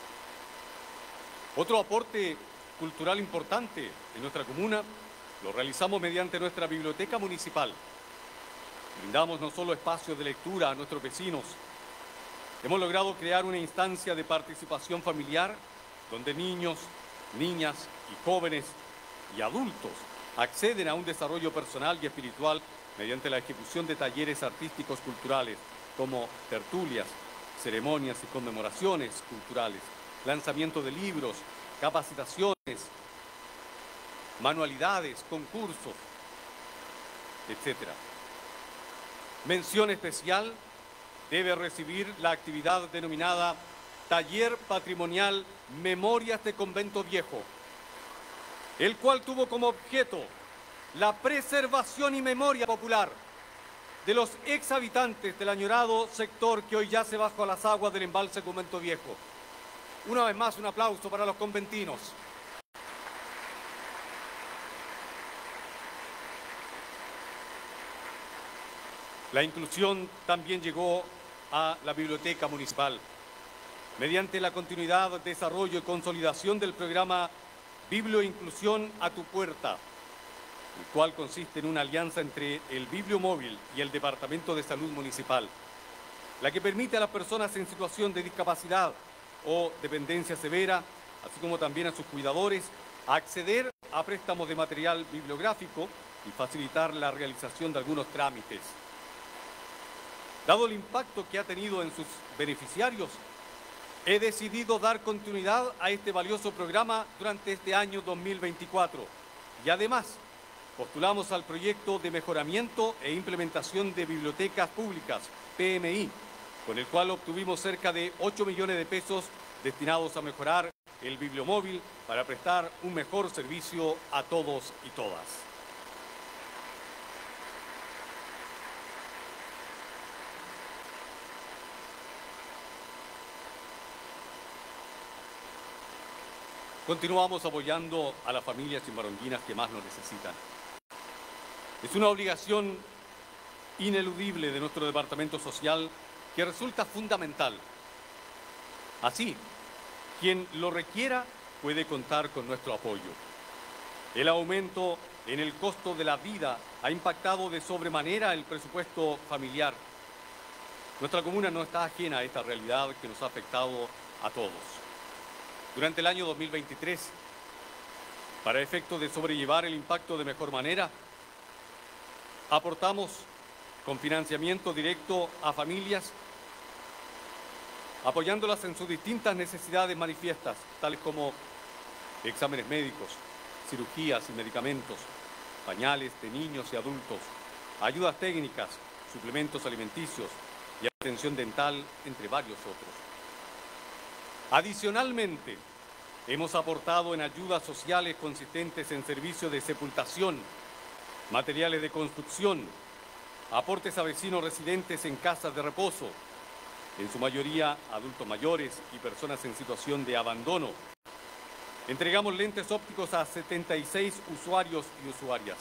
Otro aporte cultural importante en nuestra comuna lo realizamos mediante nuestra biblioteca municipal. Brindamos no solo espacios de lectura a nuestros vecinos, hemos logrado crear una instancia de participación familiar donde niños, niñas y jóvenes y adultos acceden a un desarrollo personal y espiritual mediante la ejecución de talleres artísticos culturales como tertulias, ceremonias y conmemoraciones culturales, lanzamiento de libros, capacitaciones, manualidades, concursos, etcétera. Mención especial debe recibir la actividad denominada Taller Patrimonial Memorias de Convento Viejo, el cual tuvo como objeto la preservación y memoria popular de los ex habitantes del añorado sector que hoy yace bajo las aguas del embalse Convento Viejo. Una vez más, un aplauso para los conventinos. La inclusión también llegó a la biblioteca municipal mediante la continuidad, desarrollo y consolidación del programa Biblioinclusión a tu puerta, el cual consiste en una alianza entre el Bibliomóvil y el Departamento de Salud Municipal, la que permite a las personas en situación de discapacidad o dependencia severa, así como también a sus cuidadores, acceder a préstamos de material bibliográfico y facilitar la realización de algunos trámites. Dado el impacto que ha tenido en sus beneficiarios, he decidido dar continuidad a este valioso programa durante este año dos mil veinticuatro y además postulamos al proyecto de mejoramiento e implementación de bibliotecas públicas, P M I, con el cual obtuvimos cerca de ocho millones de pesos destinados a mejorar el bibliomóvil para prestar un mejor servicio a todos y todas. Continuamos apoyando a las familias chimbaronguinas que más lo necesitan. Es una obligación ineludible de nuestro departamento social que resulta fundamental. Así, quien lo requiera puede contar con nuestro apoyo. El aumento en el costo de la vida ha impactado de sobremanera el presupuesto familiar. Nuestra comuna no está ajena a esta realidad que nos ha afectado a todos. Durante el año dos mil veintitrés, para efecto de sobrellevar el impacto de mejor manera, aportamos con financiamiento directo a familias, apoyándolas en sus distintas necesidades manifiestas, tales como exámenes médicos, cirugías y medicamentos, pañales de niños y adultos, ayudas técnicas, suplementos alimenticios y atención dental, entre varios otros. Adicionalmente, hemos aportado en ayudas sociales consistentes en servicios de sepultación, materiales de construcción, aportes a vecinos residentes en casas de reposo, en su mayoría adultos mayores y personas en situación de abandono. Entregamos lentes ópticos a setenta y seis usuarios y usuarias.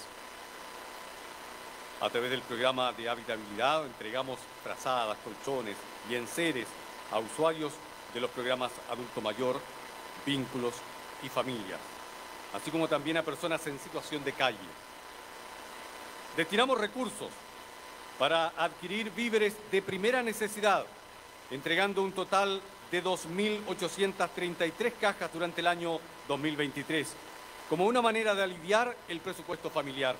A través del programa de habitabilidad entregamos frazadas, colchones y enseres a usuarios de los programas Adulto Mayor, Vínculos y Familia, así como también a personas en situación de calle. Destinamos recursos para adquirir víveres de primera necesidad, entregando un total de dos mil ochocientas treinta y tres cajas durante el año dos mil veintitrés, como una manera de aliviar el presupuesto familiar.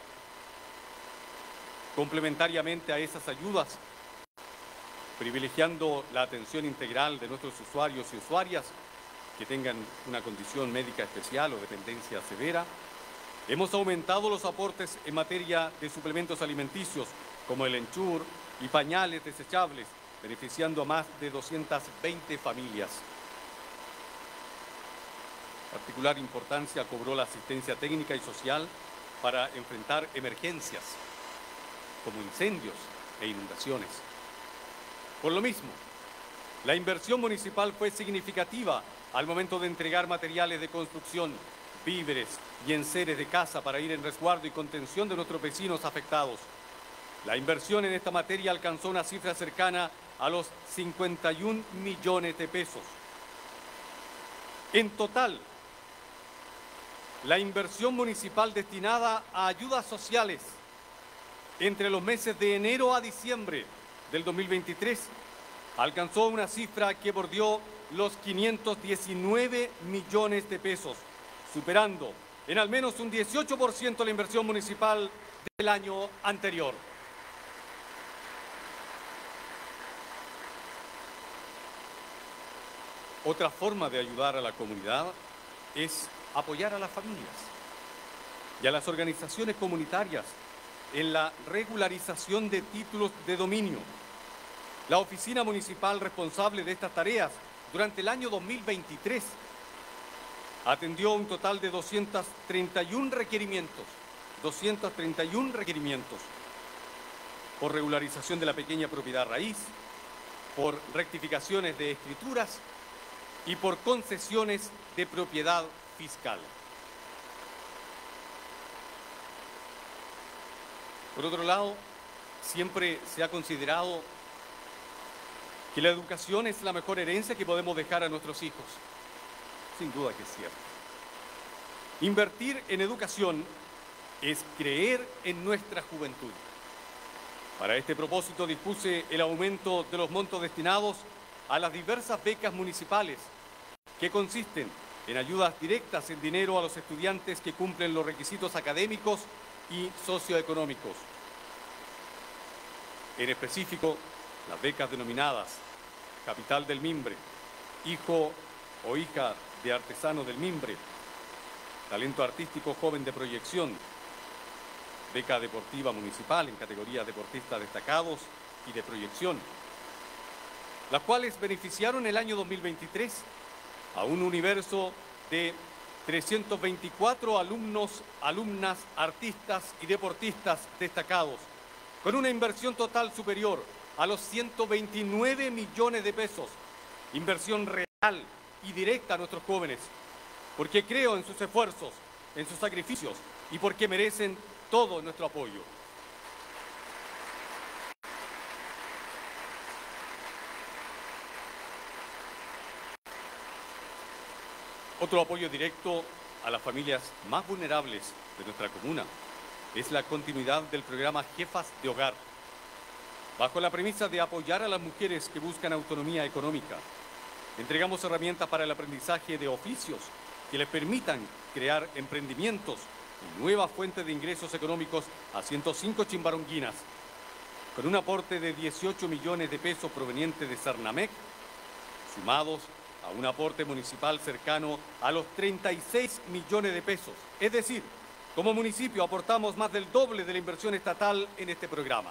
Complementariamente a esas ayudas, privilegiando la atención integral de nuestros usuarios y usuarias que tengan una condición médica especial o dependencia severa, hemos aumentado los aportes en materia de suplementos alimenticios como el Ensure y pañales desechables, beneficiando a más de doscientas veinte familias. Particular importancia cobró la asistencia técnica y social para enfrentar emergencias como incendios e inundaciones. Por lo mismo, la inversión municipal fue significativa al momento de entregar materiales de construcción, víveres y enseres de casa para ir en resguardo y contención de nuestros vecinos afectados. La inversión en esta materia alcanzó una cifra cercana a los cincuenta y un millones de pesos. En total, la inversión municipal destinada a ayudas sociales entre los meses de enero a diciembre del dos mil veintitrés alcanzó una cifra que bordeó los quinientos diecinueve millones de pesos, superando en al menos un dieciocho por ciento la inversión municipal del año anterior. Otra forma de ayudar a la comunidad es apoyar a las familias y a las organizaciones comunitarias en la regularización de títulos de dominio. La oficina municipal responsable de estas tareas durante el año dos mil veintitrés atendió un total de doscientos treinta y uno requerimientos, doscientos treinta y uno requerimientos por regularización de la pequeña propiedad raíz, por rectificaciones de escrituras y por concesiones de propiedad fiscal. Por otro lado, siempre se ha considerado que la educación es la mejor herencia que podemos dejar a nuestros hijos. Sin duda que es cierto. Invertir en educación es creer en nuestra juventud. Para este propósito dispuse el aumento de los montos destinados a las diversas becas municipales, que consisten en ayudas directas en dinero a los estudiantes que cumplen los requisitos académicos y socioeconómicos. En específico, las becas denominadas Capital del Mimbre, Hijo o Hija de Artesano del Mimbre, Talento Artístico Joven de Proyección, Beca Deportiva Municipal en categorías deportistas destacados y de proyección, las cuales beneficiaron el año dos mil veintitrés a un universo de trescientos veinticuatro alumnos, alumnas, artistas y deportistas destacados, con una inversión total superior a los ciento veintinueve millones de pesos, inversión real y directa a nuestros jóvenes, porque creo en sus esfuerzos, en sus sacrificios y porque merecen todo nuestro apoyo. Otro apoyo directo a las familias más vulnerables de nuestra comuna es la continuidad del programa Jefas de Hogar, bajo la premisa de apoyar a las mujeres que buscan autonomía económica. Entregamos herramientas para el aprendizaje de oficios que les permitan crear emprendimientos y nuevas fuentes de ingresos económicos a ciento cinco chimbaronguinas, con un aporte de dieciocho millones de pesos provenientes de Cernamec, sumados a un aporte municipal cercano a los treinta y seis millones de pesos. Es decir, como municipio aportamos más del doble de la inversión estatal en este programa.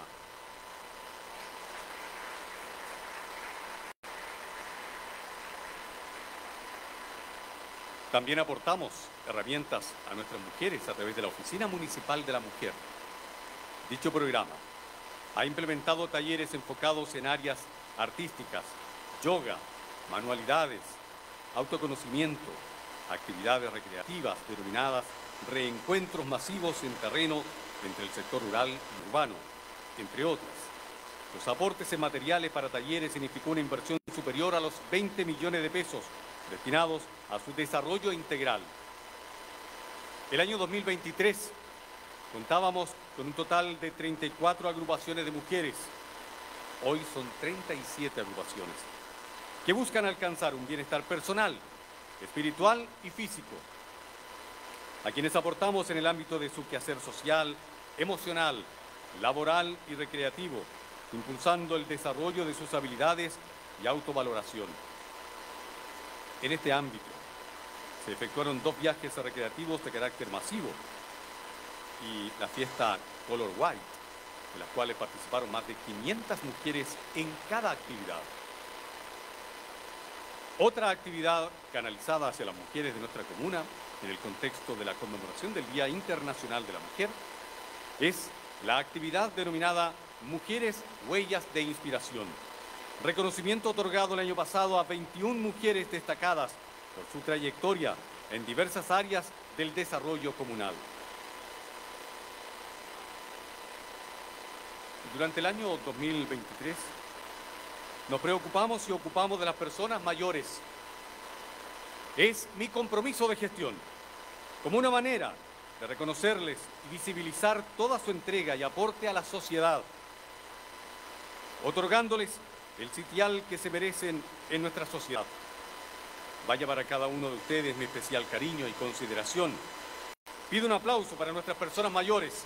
También aportamos herramientas a nuestras mujeres a través de la Oficina Municipal de la Mujer. Dicho programa ha implementado talleres enfocados en áreas artísticas, yoga, manualidades, autoconocimiento, actividades recreativas denominadas reencuentros masivos en terreno entre el sector rural y urbano, entre otras. Los aportes en materiales para talleres significó una inversión superior a los veinte millones de pesos destinados a su desarrollo integral. El año dos mil veintitrés contábamos con un total de treinta y cuatro agrupaciones de mujeres. Hoy son treinta y siete agrupaciones que buscan alcanzar un bienestar personal, espiritual y físico, a quienes aportamos en el ámbito de su quehacer social, emocional, laboral y recreativo, impulsando el desarrollo de sus habilidades y autovaloración. En este ámbito se efectuaron dos viajes recreativos de carácter masivo y la fiesta Color White, en las cuales participaron más de quinientas mujeres en cada actividad. Otra actividad canalizada hacia las mujeres de nuestra comuna, en el contexto de la conmemoración del Día Internacional de la Mujer, es la actividad denominada Mujeres Huellas de Inspiración. Reconocimiento otorgado el año pasado a veintiuna mujeres destacadas por su trayectoria en diversas áreas del desarrollo comunal. Durante el año dos mil veintitrés nos preocupamos y ocupamos de las personas mayores. Es mi compromiso de gestión, como una manera de reconocerles y visibilizar toda su entrega y aporte a la sociedad, otorgándoles el sitial que se merecen en nuestra sociedad. Vaya para cada uno de ustedes mi especial cariño y consideración. Pido un aplauso para nuestras personas mayores.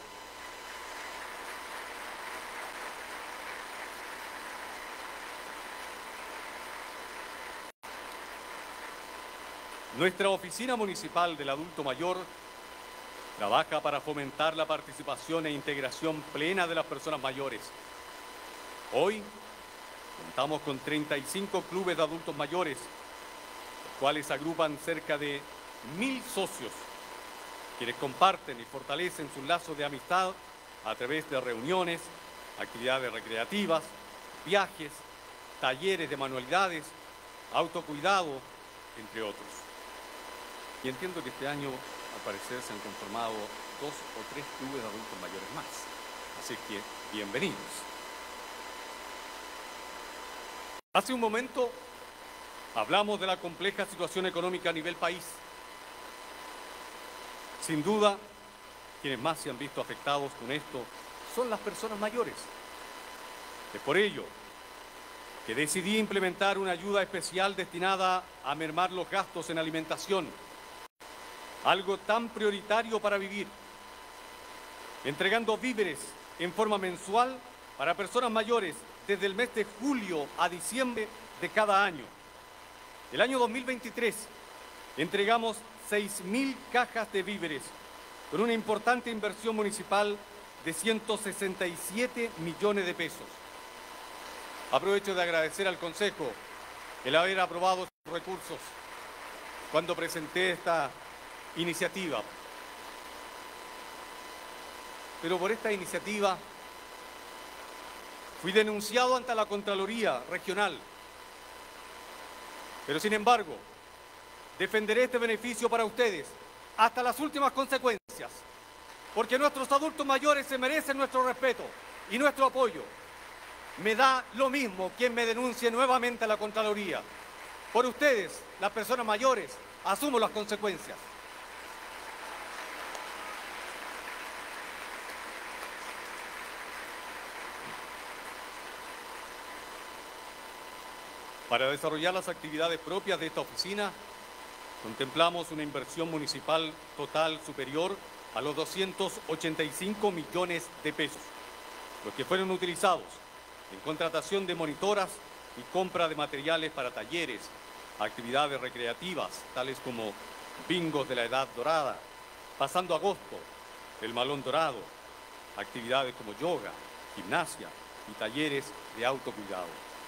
Nuestra Oficina Municipal del Adulto Mayor trabaja para fomentar la participación e integración plena de las personas mayores. Hoy contamos con treinta y cinco clubes de adultos mayores, los cuales agrupan cerca de mil socios, quienes comparten y fortalecen sus lazos de amistad a través de reuniones, actividades recreativas, viajes, talleres de manualidades, autocuidado, entre otros. Y entiendo que este año, al parecer, se han conformado dos o tres clubes de adultos mayores más. Así que, bienvenidos. Hace un momento hablamos de la compleja situación económica a nivel país. Sin duda, quienes más se han visto afectados con esto son las personas mayores. Es por ello que decidí implementar una ayuda especial destinada a mermar los gastos en alimentación, algo tan prioritario para vivir, entregando víveres en forma mensual para personas mayores desde el mes de julio a diciembre de cada año. El año dos mil veintitrés entregamos seis mil cajas de víveres con una importante inversión municipal de ciento sesenta y siete millones de pesos. Aprovecho de agradecer al Consejo el haber aprobado estos recursos cuando presenté esta iniciativa. Pero por esta iniciativa fui denunciado ante la Contraloría Regional. Pero sin embargo, defenderé este beneficio para ustedes hasta las últimas consecuencias, porque nuestros adultos mayores se merecen nuestro respeto y nuestro apoyo. Me da lo mismo quien me denuncie nuevamente a la Contraloría. Por ustedes, las personas mayores, asumo las consecuencias. Para desarrollar las actividades propias de esta oficina, contemplamos una inversión municipal total superior a los doscientos ochenta y cinco millones de pesos, los que fueron utilizados en contratación de monitoras y compra de materiales para talleres, actividades recreativas, tales como bingos de la edad dorada, pasando agosto, el malón dorado, actividades como yoga, gimnasia y talleres de autocuidado.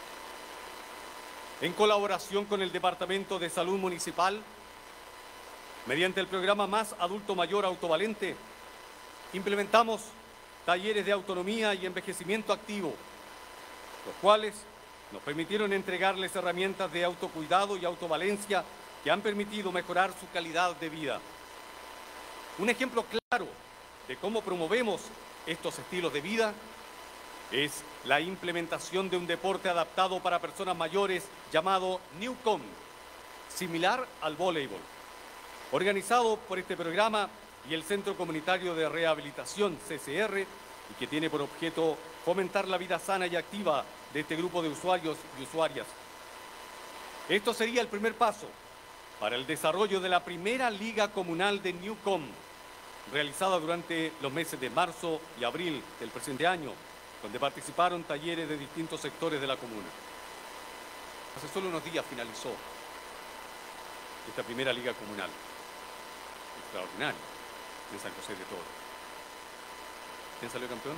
En colaboración con el Departamento de Salud Municipal, mediante el programa Más Adulto Mayor Autovalente, implementamos talleres de autonomía y envejecimiento activo, los cuales nos permitieron entregarles herramientas de autocuidado y autovalencia que han permitido mejorar su calidad de vida. Un ejemplo claro de cómo promovemos estos estilos de vida es la implementación de un deporte adaptado para personas mayores llamado Newcom, similar al voleibol, organizado por este programa y el Centro Comunitario de Rehabilitación, C C R, y que tiene por objeto fomentar la vida sana y activa de este grupo de usuarios y usuarias. Esto sería el primer paso para el desarrollo de la primera Liga Comunal de Newcom, realizada durante los meses de marzo y abril del presente año, donde participaron talleres de distintos sectores de la comuna. Hace solo unos días finalizó esta primera Liga Comunal, extraordinaria, en San José de Toro. ¿Quién salió campeón?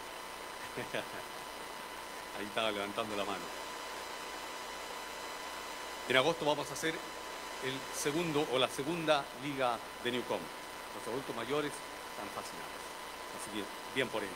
Ahí estaba levantando la mano. En agosto vamos a hacer el segundo o la segunda Liga de Newcom. Los adultos mayores están fascinados, así que bien por ellos.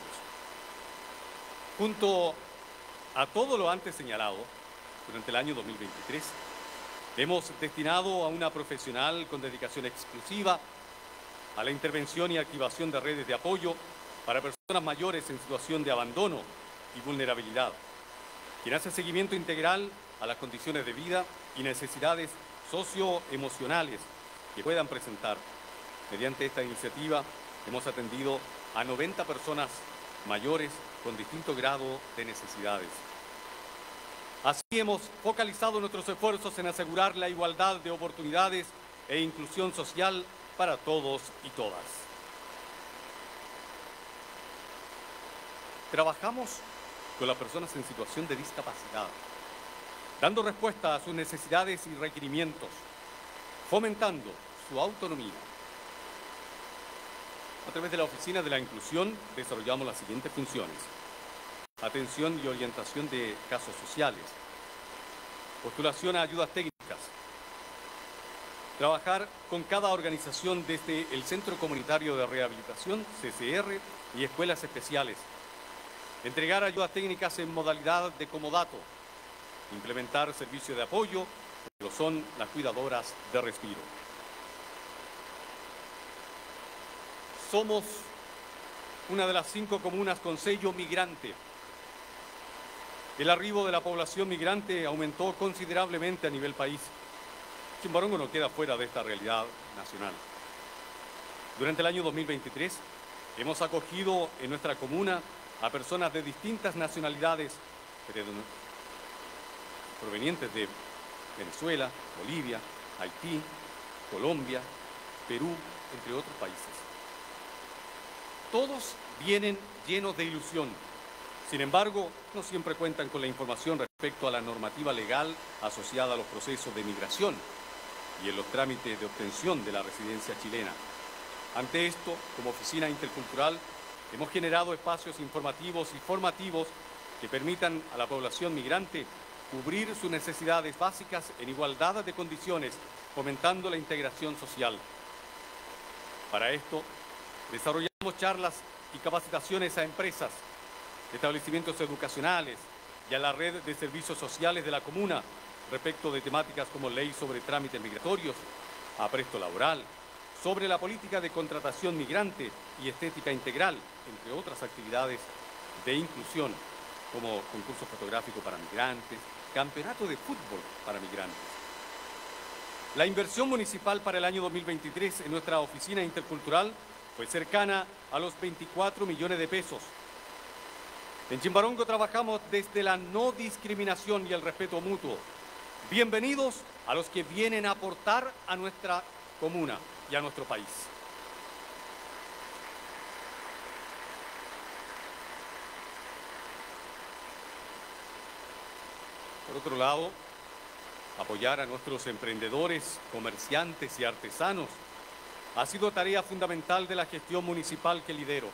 Junto a todo lo antes señalado, durante el año dos mil veintitrés, Hemos destinado a una profesional con dedicación exclusiva a la intervención y activación de redes de apoyo para personas mayores en situación de abandono y vulnerabilidad, quien hace seguimiento integral a las condiciones de vida y necesidades socioemocionales que puedan presentar. Mediante esta iniciativa hemos atendido a noventa personas mayores con distinto grado de necesidades. Así hemos focalizado nuestros esfuerzos en asegurar la igualdad de oportunidades e inclusión social para todos y todas. Trabajamos con las personas en situación de discapacidad, dando respuesta a sus necesidades y requerimientos, fomentando su autonomía. A través de la Oficina de la Inclusión desarrollamos las siguientes funciones: atención y orientación de casos sociales, postulación a ayudas técnicas, trabajar con cada organización desde el Centro Comunitario de Rehabilitación, C C R, y escuelas especiales, entregar ayudas técnicas en modalidad de comodato, implementar servicios de apoyo, como lo son las cuidadoras de respiro. Somos una de las cinco comunas con sello migrante. El arribo de la población migrante aumentó considerablemente a nivel país. Chimbarongo no queda fuera de esta realidad nacional. Durante el año dos mil veintitrés hemos acogido en nuestra comuna a personas de distintas nacionalidades provenientes de Venezuela, Bolivia, Haití, Colombia, Perú, entre otros países. Todos vienen llenos de ilusión. Sin embargo, no siempre cuentan con la información respecto a la normativa legal asociada a los procesos de migración y en los trámites de obtención de la residencia chilena. Ante esto, como Oficina Intercultural, hemos generado espacios informativos y formativos que permitan a la población migrante cubrir sus necesidades básicas en igualdad de condiciones, fomentando la integración social. Para esto, desarrollamos charlas y capacitaciones a empresas, establecimientos educacionales y a la red de servicios sociales de la comuna respecto de temáticas como ley sobre trámites migratorios, apresto laboral, sobre la política de contratación migrante y estética integral, entre otras actividades de inclusión, como concurso fotográfico para migrantes, campeonato de fútbol para migrantes. La inversión municipal para el año dos mil veintitrés en nuestra Oficina Intercultural fue cercana a los veinticuatro millones de pesos. En Chimbarongo trabajamos desde la no discriminación y el respeto mutuo. Bienvenidos a los que vienen a aportar a nuestra comuna y a nuestro país. Por otro lado, apoyar a nuestros emprendedores, comerciantes y artesanos ha sido tarea fundamental de la gestión municipal que lidero.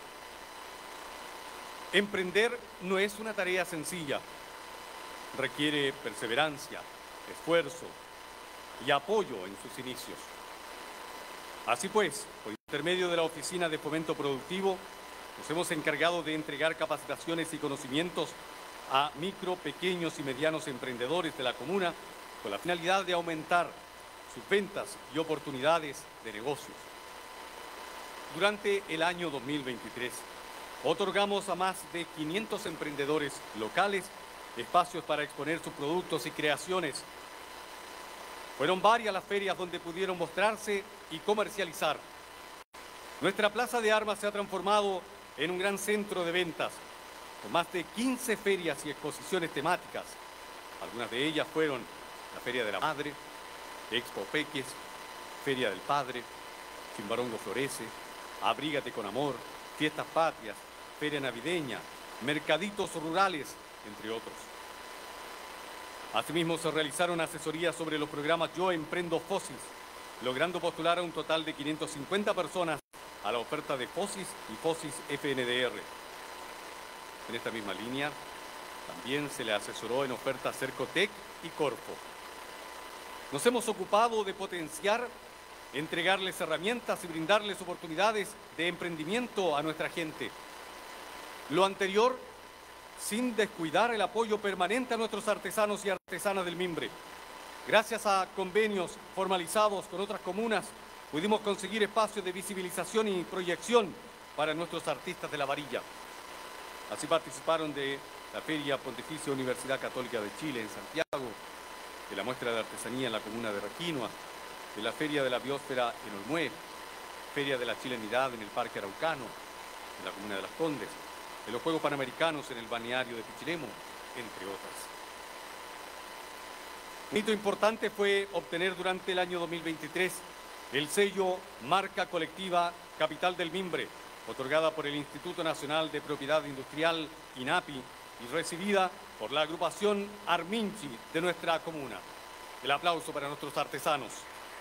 Emprender no es una tarea sencilla. Requiere perseverancia, esfuerzo y apoyo en sus inicios. Así pues, por intermedio de la Oficina de Fomento Productivo, nos hemos encargado de entregar capacitaciones y conocimientos a micro, pequeños y medianos emprendedores de la comuna con la finalidad de aumentar sus ventas y oportunidades de negocios. Durante el año dos mil veintitrés, otorgamos a más de quinientos emprendedores locales espacios para exponer sus productos y creaciones. Fueron varias las ferias donde pudieron mostrarse y comercializar. Nuestra plaza de armas se ha transformado en un gran centro de ventas, con más de quince ferias y exposiciones temáticas. Algunas de ellas fueron la Feria de la Madre, Expo Peques, Feria del Padre, Chimbarongo Florece, Abrígate con Amor, Fiestas Patrias, Feria Navideña, Mercaditos Rurales, entre otros. Asimismo, se realizaron asesorías sobre los programas Yo Emprendo FOSIS, logrando postular a un total de quinientas cincuenta personas a la oferta de FOSIS y FOSIS F N D R. En esta misma línea, también se le asesoró en ofertas Cercotec y Corfo. Nos hemos ocupado de potenciar, entregarles herramientas y brindarles oportunidades de emprendimiento a nuestra gente. Lo anterior, sin descuidar el apoyo permanente a nuestros artesanos y artesanas del mimbre. Gracias a convenios formalizados con otras comunas, pudimos conseguir espacios de visibilización y proyección para nuestros artistas de la varilla. Así participaron de la Feria Pontificia Universidad Católica de Chile en Santiago, de la muestra de artesanía en la comuna de Requinoa, de la Feria de la Biosfera en Olmué, Feria de la Chilenidad en el Parque Araucano, en la comuna de Las Condes, de los Juegos Panamericanos en el balneario de Pichilemu, entre otras. Un hito importante fue obtener durante el año dos mil veintitrés el sello Marca Colectiva Capital del Mimbre, otorgada por el Instituto Nacional de Propiedad Industrial, INAPI, y recibida por la agrupación Arminchi de nuestra comuna. El aplauso para nuestros artesanos.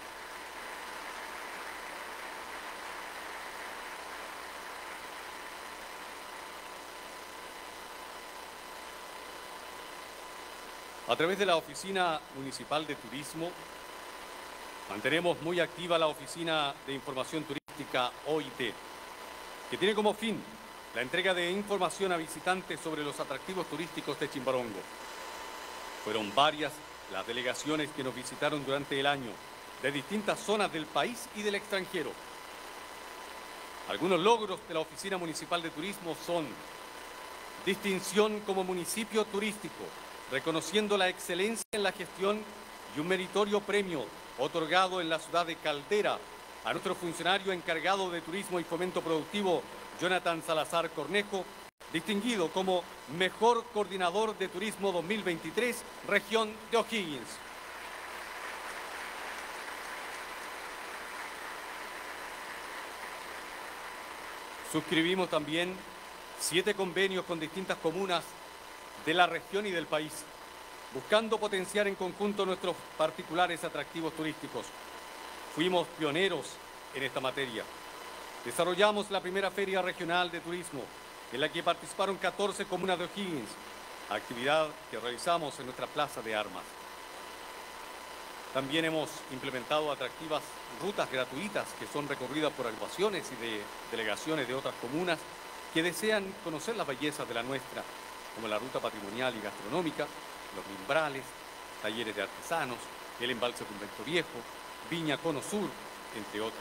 A través de la Oficina Municipal de Turismo, mantenemos muy activa la Oficina de Información Turística O I T, que tiene como fin la entrega de información a visitantes sobre los atractivos turísticos de Chimbarongo. Fueron varias las delegaciones que nos visitaron durante el año, de distintas zonas del país y del extranjero. Algunos logros de la Oficina Municipal de Turismo son distinción como municipio turístico, reconociendo la excelencia en la gestión, y un meritorio premio otorgado en la ciudad de Caldera a nuestro funcionario encargado de Turismo y Fomento Productivo, Jonathan Salazar Cornejo, distinguido como Mejor Coordinador de Turismo dos mil veintitrés, región de O'Higgins. Suscribimos también siete convenios con distintas comunas de la región y del país, buscando potenciar en conjunto nuestros particulares atractivos turísticos. Fuimos pioneros en esta materia. Desarrollamos la primera Feria Regional de Turismo, en la que participaron catorce comunas de O'Higgins, actividad que realizamos en nuestra Plaza de Armas. También hemos implementado atractivas rutas gratuitas que son recorridas por agrupaciones y de delegaciones de otras comunas que desean conocer las bellezas de la nuestra, como la ruta patrimonial y gastronómica, los mimbrales, talleres de artesanos, el embalse Convento Viejo, Viña Cono Sur, entre otras.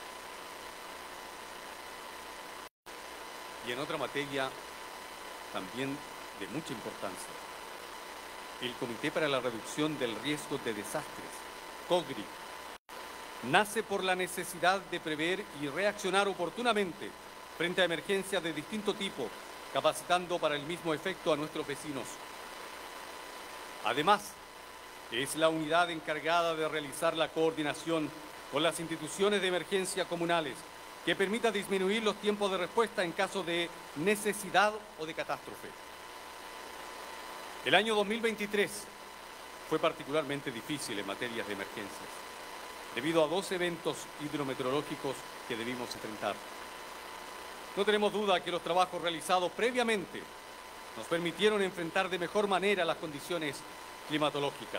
Y en otra materia también de mucha importancia, el Comité para la Reducción del Riesgo de Desastres, COGRI, nace por la necesidad de prever y reaccionar oportunamente frente a emergencias de distinto tipo, capacitando para el mismo efecto a nuestros vecinos. Además, es la unidad encargada de realizar la coordinación con las instituciones de emergencia comunales que permita disminuir los tiempos de respuesta en caso de necesidad o de catástrofe. El año dos mil veintitrés fue particularmente difícil en materias de emergencias, debido a dos eventos hidrometeorológicos que debimos enfrentar. No tenemos duda que los trabajos realizados previamente nos permitieron enfrentar de mejor manera las condiciones climatológicas.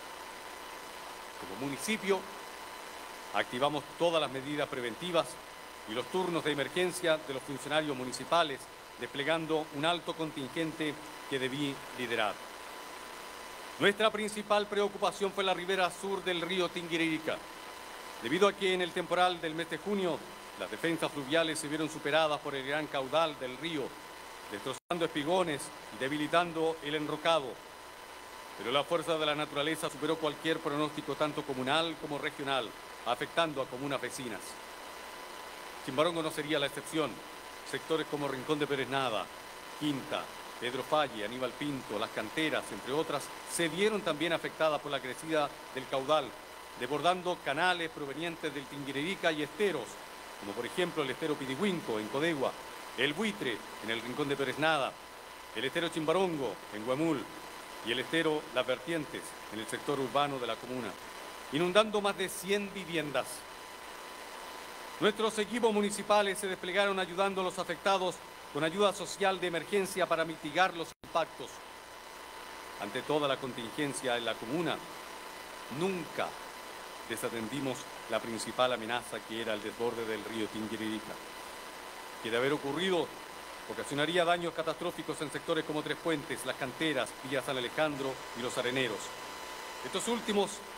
Como municipio, activamos todas las medidas preventivas y los turnos de emergencia de los funcionarios municipales, desplegando un alto contingente que debí liderar. Nuestra principal preocupación fue la ribera sur del río Tinguiririca, debido a que en el temporal del mes de junio las defensas fluviales se vieron superadas por el gran caudal del río, destrozando espigones y debilitando el enrocado. Pero la fuerza de la naturaleza superó cualquier pronóstico tanto comunal como regional, afectando a comunas vecinas. Chimbarongo no sería la excepción. Sectores como Rincón de Peresnada, Quinta, Pedro Falle, Aníbal Pinto, Las Canteras, entre otras, se vieron también afectadas por la crecida del caudal, desbordando canales provenientes del Tinguiririca y esteros, como por ejemplo el estero Pidihuinco en Codegua, el Buitre en el Rincón de Peresnada, el estero Chimbarongo en Huemul y el estero Las Vertientes en el sector urbano de la comuna, inundando más de cien viviendas. Nuestros equipos municipales se desplegaron ayudando a los afectados con ayuda social de emergencia para mitigar los impactos. Ante toda la contingencia en la comuna, nunca desatendimos la principal amenaza, que era el desborde del río Tinguiririca, que de haber ocurrido ocasionaría daños catastróficos en sectores como Tres Puentes, Las Canteras, Villa San Alejandro y Los Areneros. Estos últimos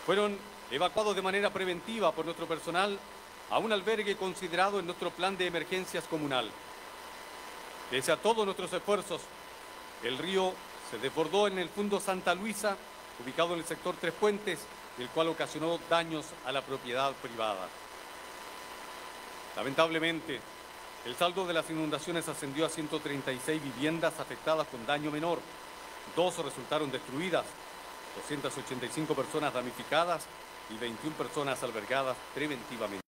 Fueron evacuados de manera preventiva por nuestro personal a un albergue considerado en nuestro plan de emergencias comunal. Pese a todos nuestros esfuerzos, el río se desbordó en el Fundo Santa Luisa, ubicado en el sector Tres Puentes, el cual ocasionó daños a la propiedad privada. Lamentablemente, el saldo de las inundaciones ascendió a ciento treinta y seis viviendas afectadas con daño menor. Dos resultaron destruidas, doscientas ochenta y cinco personas damnificadas y veintiuna personas albergadas preventivamente.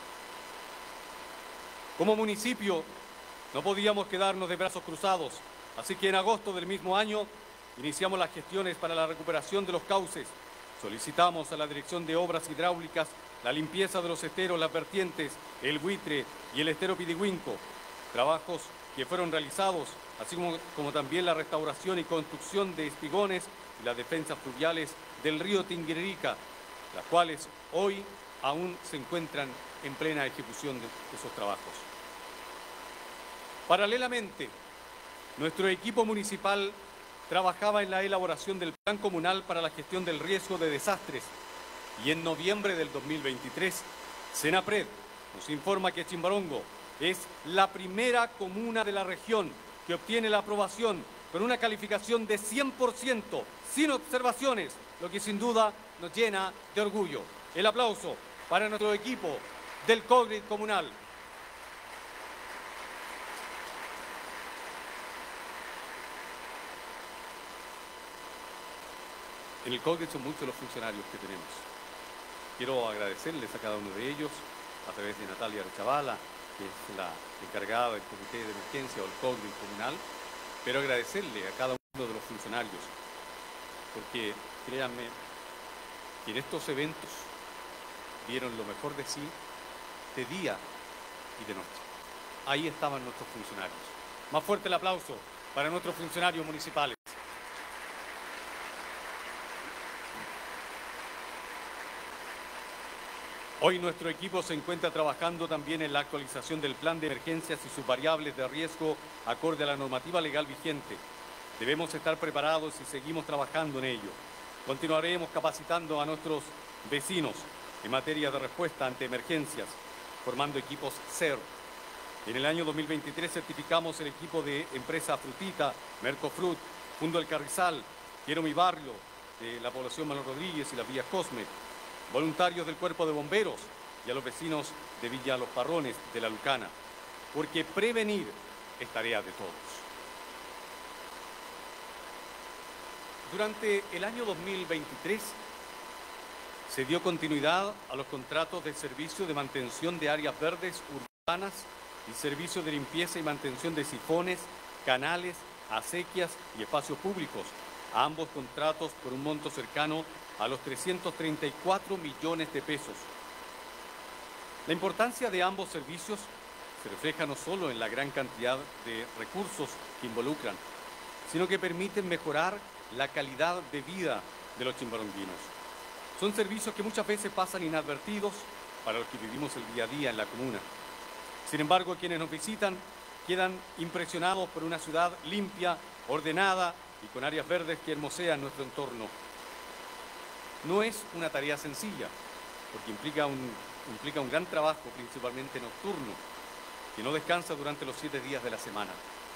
Como municipio, no podíamos quedarnos de brazos cruzados, así que en agosto del mismo año iniciamos las gestiones para la recuperación de los cauces. Solicitamos a la Dirección de Obras Hidráulicas la limpieza de los esteros, las vertientes, el buitre y el estero Pidihuinco, trabajos que fueron realizados, así como, como también la restauración y construcción de espigones y las defensas fluviales del río Tinguiririca, las cuales hoy aún se encuentran en plena ejecución de esos trabajos. Paralelamente, nuestro equipo municipal trabajaba en la elaboración del Plan Comunal para la Gestión del Riesgo de Desastres y en noviembre del dos mil veintitrés, Senapred nos informa que Chimbarongo es la primera comuna de la región que obtiene la aprobación con una calificación de cien por ciento, sin observaciones, lo que sin duda nos llena de orgullo. El aplauso para nuestro equipo del COGRID comunal. En el COGRID son muchos los funcionarios que tenemos. Quiero agradecerles a cada uno de ellos, a través de Natalia Arechavala, que es la encargada del Comité de Emergencia o el COGRID comunal, pero agradecerle a cada uno de los funcionarios, porque créanme que en estos eventos dieron lo mejor de sí de día y de noche. Ahí estaban nuestros funcionarios. Más fuerte el aplauso para nuestros funcionarios municipales. Hoy nuestro equipo se encuentra trabajando también en la actualización del plan de emergencias y sus variables de riesgo acorde a la normativa legal vigente. Debemos estar preparados y seguimos trabajando en ello. Continuaremos capacitando a nuestros vecinos en materia de respuesta ante emergencias, formando equipos C E R. En el año dos mil veintitrés certificamos el equipo de empresa Frutita, Mercofrut, Fundo El Carrizal, Quiero Mi Barrio, de la población Manuel Rodríguez y las Villas Cosme, voluntarios del Cuerpo de Bomberos y a los vecinos de Villa Los Parrones, de La Lucana, porque prevenir es tarea de todos. Durante el año dos mil veintitrés se dio continuidad a los contratos de servicio de mantención de áreas verdes urbanas y servicio de limpieza y mantención de sifones, canales, acequias y espacios públicos, a ambos contratos por un monto cercano a los trescientos treinta y cuatro millones de pesos. La importancia de ambos servicios se refleja no solo en la gran cantidad de recursos que involucran, sino que permiten mejorar la calidad de vida de los chimbaronguinos. Son servicios que muchas veces pasan inadvertidos para los que vivimos el día a día en la comuna. Sin embargo, quienes nos visitan quedan impresionados por una ciudad limpia, ordenada y con áreas verdes que hermosean nuestro entorno. No es una tarea sencilla, porque implica un, implica un gran trabajo, principalmente nocturno, que no descansa durante los siete días de la semana.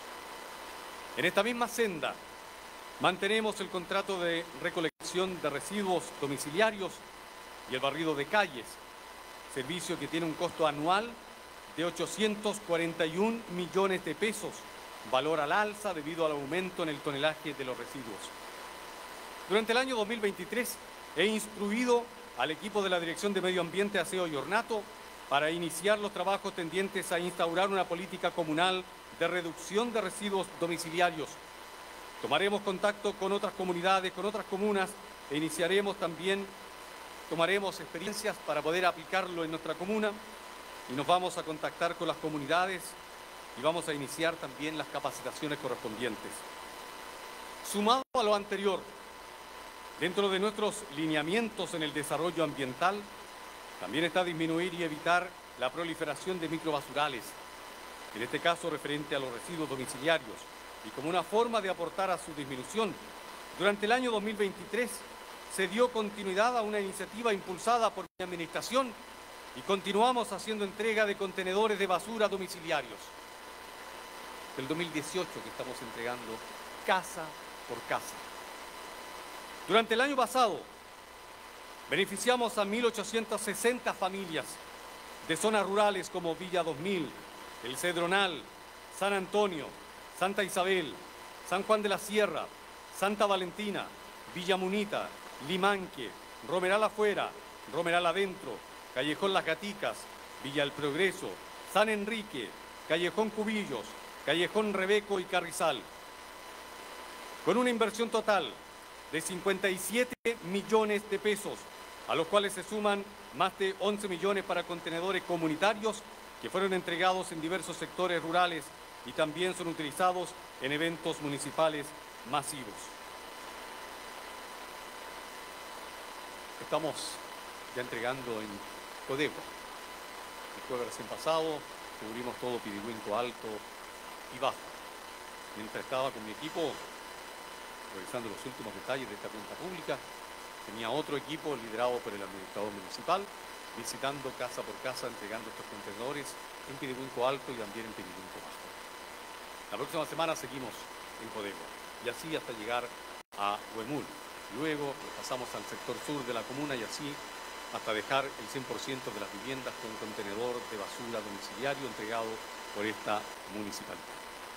En esta misma senda, mantenemos el contrato de recolección de residuos domiciliarios y el barrido de calles, servicio que tiene un costo anual de ochocientos cuarenta y un millones de pesos, valor al alza debido al aumento en el tonelaje de los residuos. Durante el año dos mil veintitrés he instruido al equipo de la Dirección de Medio Ambiente, Aseo y Ornato para iniciar los trabajos tendientes a instaurar una política comunal de reducción de residuos domiciliarios. Tomaremos contacto con otras comunidades, con otras comunas e iniciaremos también, tomaremos experiencias para poder aplicarlo en nuestra comuna y nos vamos a contactar con las comunidades y vamos a iniciar también las capacitaciones correspondientes. Sumado a lo anterior, dentro de nuestros lineamientos en el desarrollo ambiental, también está disminuir y evitar la proliferación de microbasurales, en este caso referente a los residuos domiciliarios, y como una forma de aportar a su disminución, durante el año dos mil veintitrés se dio continuidad a una iniciativa impulsada por mi administración y continuamos haciendo entrega de contenedores de basura domiciliarios. Del dos mil dieciocho que estamos entregando casa por casa. Durante el año pasado, beneficiamos a mil ochocientas sesenta familias de zonas rurales como Villa dos mil, El Cedronal, San Antonio, Santa Isabel, San Juan de la Sierra, Santa Valentina, Villa Munita, Limanque, Romeral Afuera, Romeral Adentro, Callejón Las Gaticas, Villa El Progreso, San Enrique, Callejón Cubillos, Callejón Rebeco y Carrizal. Con una inversión total de cincuenta y siete millones de pesos, a los cuales se suman más de once millones para contenedores comunitarios que fueron entregados en diversos sectores rurales y también son utilizados en eventos municipales masivos. Estamos ya entregando en Codegua. El jueves recién pasado cubrimos todo Pirihuinco Alto y Bajo. Mientras estaba con mi equipo revisando los últimos detalles de esta cuenta pública, tenía otro equipo liderado por el administrador municipal, visitando casa por casa, entregando estos contenedores en Pirihuinco Alto y también en Pirihuinco Bajo. La próxima semana seguimos en Codegua y así hasta llegar a Huemul. Luego pasamos al sector sur de la comuna y así hasta dejar el cien por ciento de las viviendas con contenedor de basura domiciliario entregado por esta municipalidad.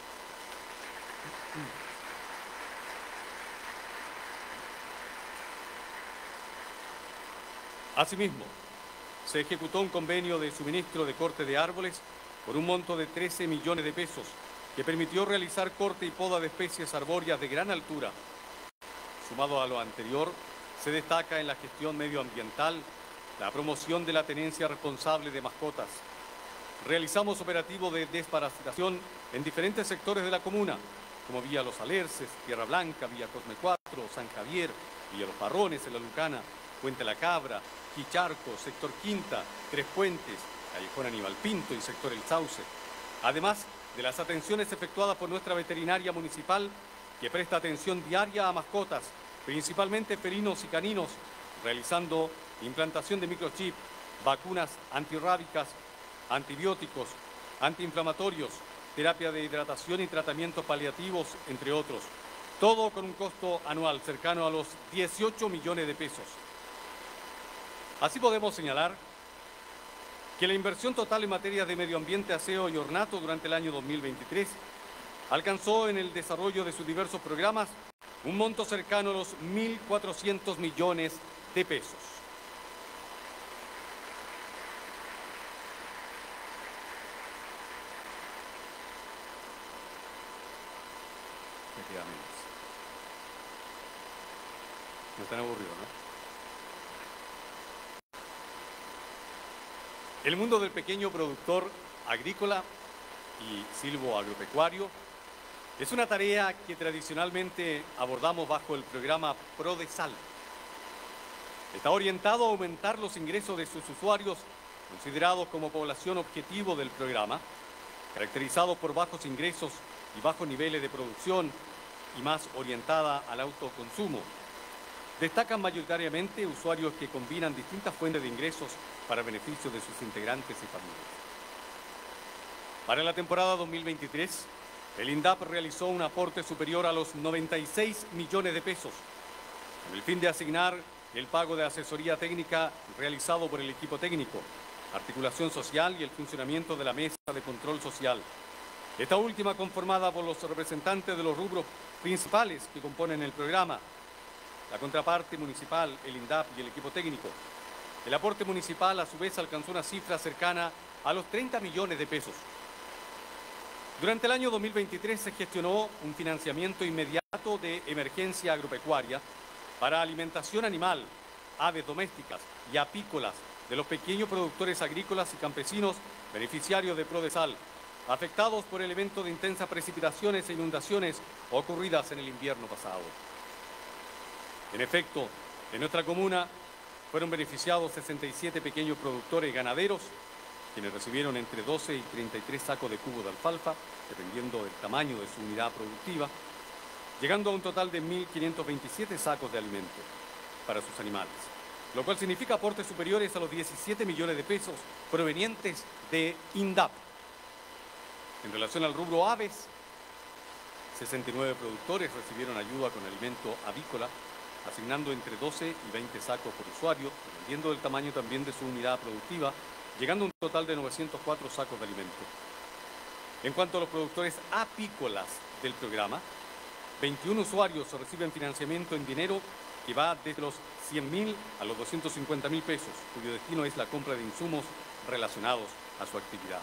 Asimismo, se ejecutó un convenio de suministro de corte de árboles por un monto de trece millones de pesos que permitió realizar corte y poda de especies arbóreas de gran altura. Sumado a lo anterior, se destaca en la gestión medioambiental la promoción de la tenencia responsable de mascotas. Realizamos operativos de desparasitación en diferentes sectores de la comuna, como Villa Los Alerces, Tierra Blanca, Villa Cosme cuatro, San Javier, Villa Los Parrones, en La Lucana, Puente La Cabra, Quicharco, Sector Quinta, Tres Puentes, Callejón Aníbal Pinto y Sector El Sauce. Además de las atenciones efectuadas por nuestra veterinaria municipal, que presta atención diaria a mascotas, principalmente felinos y caninos, realizando implantación de microchip, vacunas antirrábicas, antibióticos, antiinflamatorios, terapia de hidratación y tratamientos paliativos, entre otros. Todo con un costo anual cercano a los dieciocho millones de pesos. Así podemos señalar que la inversión total en materia de medio ambiente, aseo y ornato durante el año dos mil veintitrés alcanzó en el desarrollo de sus diversos programas un monto cercano a los mil cuatrocientos millones de pesos. Me queda menos. No están aburridos, ¿no? El mundo del pequeño productor agrícola y silvoagropecuario es una tarea que tradicionalmente abordamos bajo el programa PRODESAL. Está orientado a aumentar los ingresos de sus usuarios, considerados como población objetivo del programa, caracterizados por bajos ingresos y bajos niveles de producción y más orientada al autoconsumo. Destacan mayoritariamente usuarios que combinan distintas fuentes de ingresos para beneficio de sus integrantes y familias. Para la temporada dos mil veintitrés, el INDAP realizó un aporte superior a los noventa y seis millones de pesos, con el fin de asignar el pago de asesoría técnica realizado por el equipo técnico, articulación social y el funcionamiento de la mesa de control social. Esta última conformada por los representantes de los rubros principales que componen el programa, la contraparte municipal, el INDAP y el equipo técnico. El aporte municipal, a su vez, alcanzó una cifra cercana a los treinta millones de pesos. Durante el año dos mil veintitrés se gestionó un financiamiento inmediato de emergencia agropecuaria para alimentación animal, aves domésticas y apícolas de los pequeños productores agrícolas y campesinos beneficiarios de PRODESAL, afectados por el evento de intensas precipitaciones e inundaciones ocurridas en el invierno pasado. En efecto, en nuestra comuna fueron beneficiados sesenta y siete pequeños productores ganaderos, quienes recibieron entre doce y treinta y tres sacos de cubo de alfalfa, dependiendo del tamaño de su unidad productiva, llegando a un total de mil quinientos veintisiete sacos de alimento. para sus animales, lo cual significa aportes superiores a los diecisiete millones de pesos provenientes de INDAP. En relación al rubro aves, sesenta y nueve productores recibieron ayuda con alimento avícola, asignando entre doce y veinte sacos por usuario, dependiendo del tamaño también de su unidad productiva, llegando a un total de novecientos cuatro sacos de alimento. En cuanto a los productores apícolas del programa, veintiún usuarios reciben financiamiento en dinero que va desde los cien mil a los doscientos cincuenta mil pesos, cuyo destino es la compra de insumos relacionados a su actividad.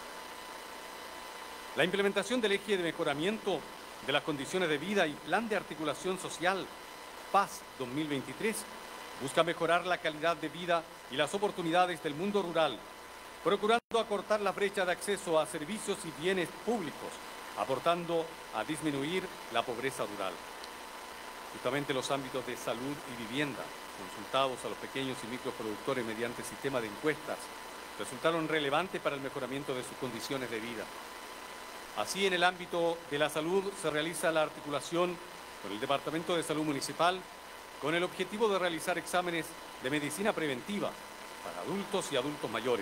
La implementación del eje de mejoramiento de las condiciones de vida y Plan de Articulación Social Paz dos mil veintitrés busca mejorar la calidad de vida y las oportunidades del mundo rural, procurando acortar la brecha de acceso a servicios y bienes públicos, aportando a disminuir la pobreza rural. Justamente los ámbitos de salud y vivienda, consultados a los pequeños y microproductores mediante sistema de encuestas, resultaron relevantes para el mejoramiento de sus condiciones de vida. Así, en el ámbito de la salud se realiza la articulación con el Departamento de Salud Municipal con el objetivo de realizar exámenes de medicina preventiva para adultos y adultos mayores.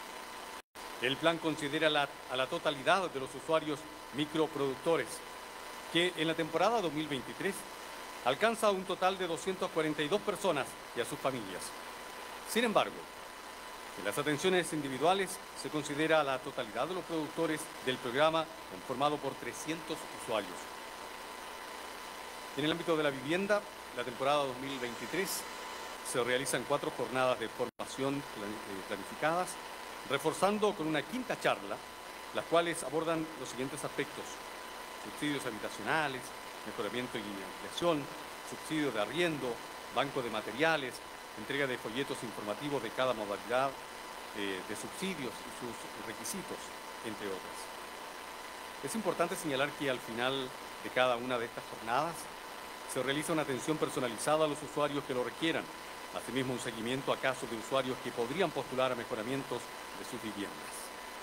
El plan considera la, a la totalidad de los usuarios microproductores, que en la temporada dos mil veintitrés alcanza un total de doscientas cuarenta y dos personas y a sus familias. Sin embargo, en las atenciones individuales se considera a la totalidad de los productores del programa conformado por trescientos usuarios. En el ámbito de la vivienda, la temporada dos mil veintitrés se realizan cuatro jornadas de formación planificadas, reforzando con una quinta charla, las cuales abordan los siguientes aspectos: subsidios habitacionales, mejoramiento y ampliación, subsidio de arriendo, banco de materiales, entrega de folletos informativos de cada modalidad eh, de subsidios y sus requisitos, entre otras. Es importante señalar que al final de cada una de estas jornadas se realiza una atención personalizada a los usuarios que lo requieran, asimismo un seguimiento a casos de usuarios que podrían postular a mejoramientos de sus viviendas.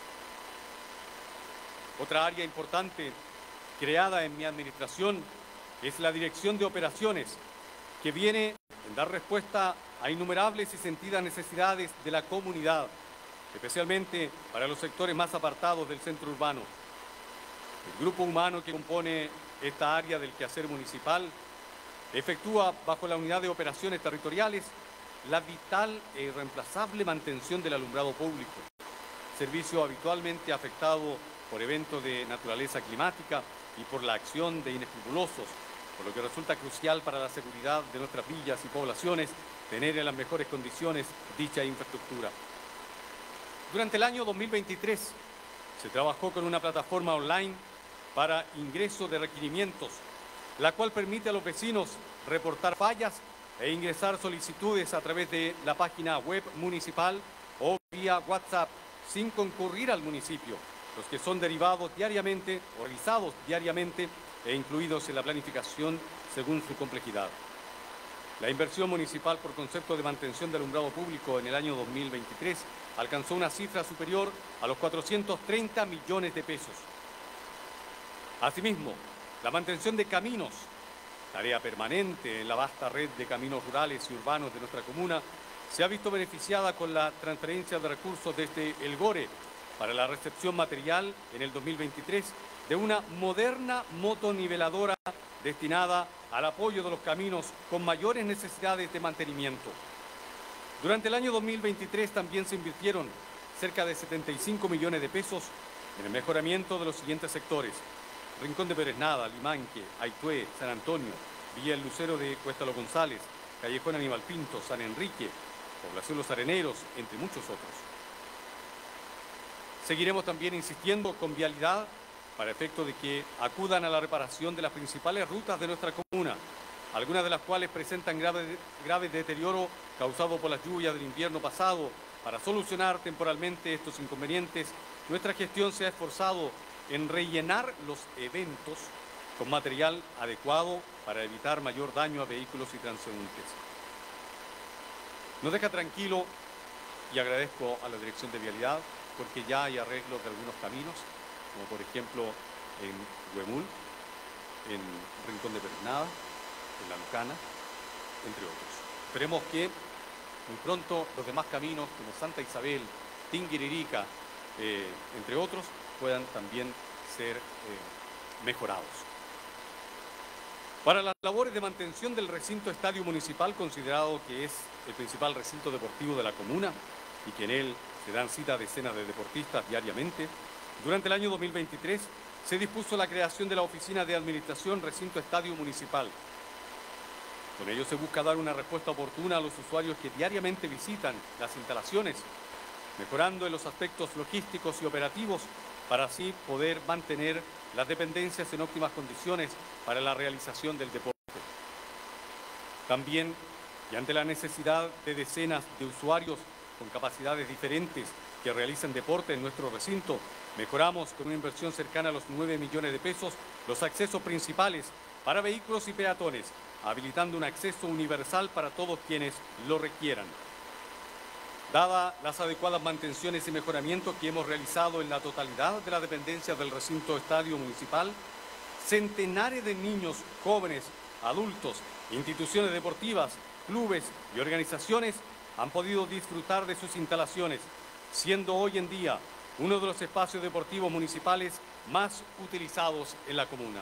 Otra área importante creada en mi administración es la Dirección de Operaciones, que viene en dar respuesta a innumerables y sentidas necesidades de la comunidad, especialmente para los sectores más apartados del centro urbano. El grupo humano que compone esta área del quehacer municipal efectúa bajo la Unidad de Operaciones Territoriales la vital e irreemplazable mantención del alumbrado público, servicio habitualmente afectado por eventos de naturaleza climática y por la acción de inescrupulosos, por lo que resulta crucial para la seguridad de nuestras villas y poblaciones tener en las mejores condiciones dicha infraestructura. Durante el año dos mil veintitrés se trabajó con una plataforma online para ingreso de requerimientos, la cual permite a los vecinos reportar fallas e ingresar solicitudes a través de la página web municipal o vía WhatsApp sin concurrir al municipio, los que son derivados diariamente o realizados diariamente e incluidos en la planificación según su complejidad. La inversión municipal por concepto de mantención del alumbrado público en el año dos mil veintitrés alcanzó una cifra superior a los cuatrocientos treinta millones de pesos. Asimismo, la mantención de caminos, tarea permanente en la vasta red de caminos rurales y urbanos de nuestra comuna, se ha visto beneficiada con la transferencia de recursos desde el GORE para la recepción material en el dos mil veintitrés de una moderna motoniveladora destinada al apoyo de los caminos con mayores necesidades de mantenimiento. Durante el año dos mil veintitrés también se invirtieron cerca de setenta y cinco millones de pesos en el mejoramiento de los siguientes sectores: Rincón de Peresnada, Limanque, Aitué, San Antonio, Villa El Lucero de Cuesta Los González, Callejón Aníbal Pinto, San Enrique, Población Los Areneros, entre muchos otros. Seguiremos también insistiendo con vialidad para efecto de que acudan a la reparación de las principales rutas de nuestra comuna, algunas de las cuales presentan grave, grave deterioro causado por las lluvias del invierno pasado. Para solucionar temporalmente estos inconvenientes, nuestra gestión se ha esforzado en rellenar los eventos con material adecuado para evitar mayor daño a vehículos y transeúntes. Nos deja tranquilo y agradezco a la Dirección de Vialidad porque ya hay arreglos de algunos caminos, como por ejemplo en Huemul, en Rincón de Peresnada, en La Lucana, entre otros. Esperemos que muy pronto los demás caminos, como Santa Isabel, Tinguiririca, eh, entre otros, puedan también ser eh, mejorados. Para las labores de mantención del recinto estadio municipal, considerado que es el principal recinto deportivo de la comuna y que en él se dan cita a decenas de deportistas diariamente, durante el año dos mil veintitrés se dispuso la creación de la Oficina de Administración Recinto Estadio Municipal. Con ello se busca dar una respuesta oportuna a los usuarios que diariamente visitan las instalaciones, mejorando en los aspectos logísticos y operativos para así poder mantener las dependencias en óptimas condiciones para la realización del deporte. También, y ante la necesidad de decenas de usuarios con capacidades diferentes que realicen deporte en nuestro recinto, mejoramos con una inversión cercana a los nueve millones de pesos los accesos principales para vehículos y peatones, habilitando un acceso universal para todos quienes lo requieran. Dadas las adecuadas mantenciones y mejoramientos que hemos realizado en la totalidad de las dependencias del recinto estadio municipal, centenares de niños, jóvenes, adultos, instituciones deportivas, clubes y organizaciones han podido disfrutar de sus instalaciones, siendo hoy en día uno de los espacios deportivos municipales más utilizados en la comuna.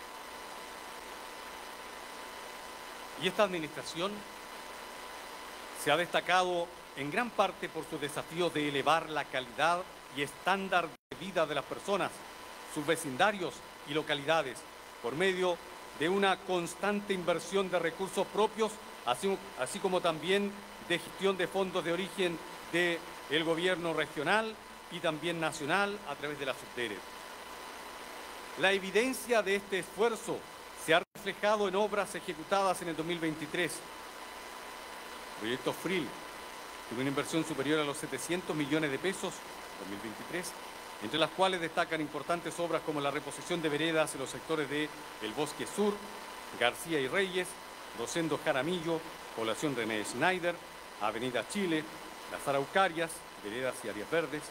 Y esta administración se ha destacado en gran parte por sus desafíos de elevar la calidad y estándar de vida de las personas, sus vecindarios y localidades, por medio de una constante inversión de recursos propios, así, así como también de gestión de fondos de origen del gobierno regional y también nacional a través de la SUBDERE. La evidencia de este esfuerzo se ha reflejado en obras ejecutadas en el dos mil veintitrés. Proyecto FRIL, con una inversión superior a los setecientos millones de pesos en dos mil veintitrés, entre las cuales destacan importantes obras como la reposición de veredas en los sectores de El Bosque Sur, García y Reyes, Rosendo Jaramillo, Población René Schneider, Avenida Chile, Las Araucarias, veredas y áreas verdes.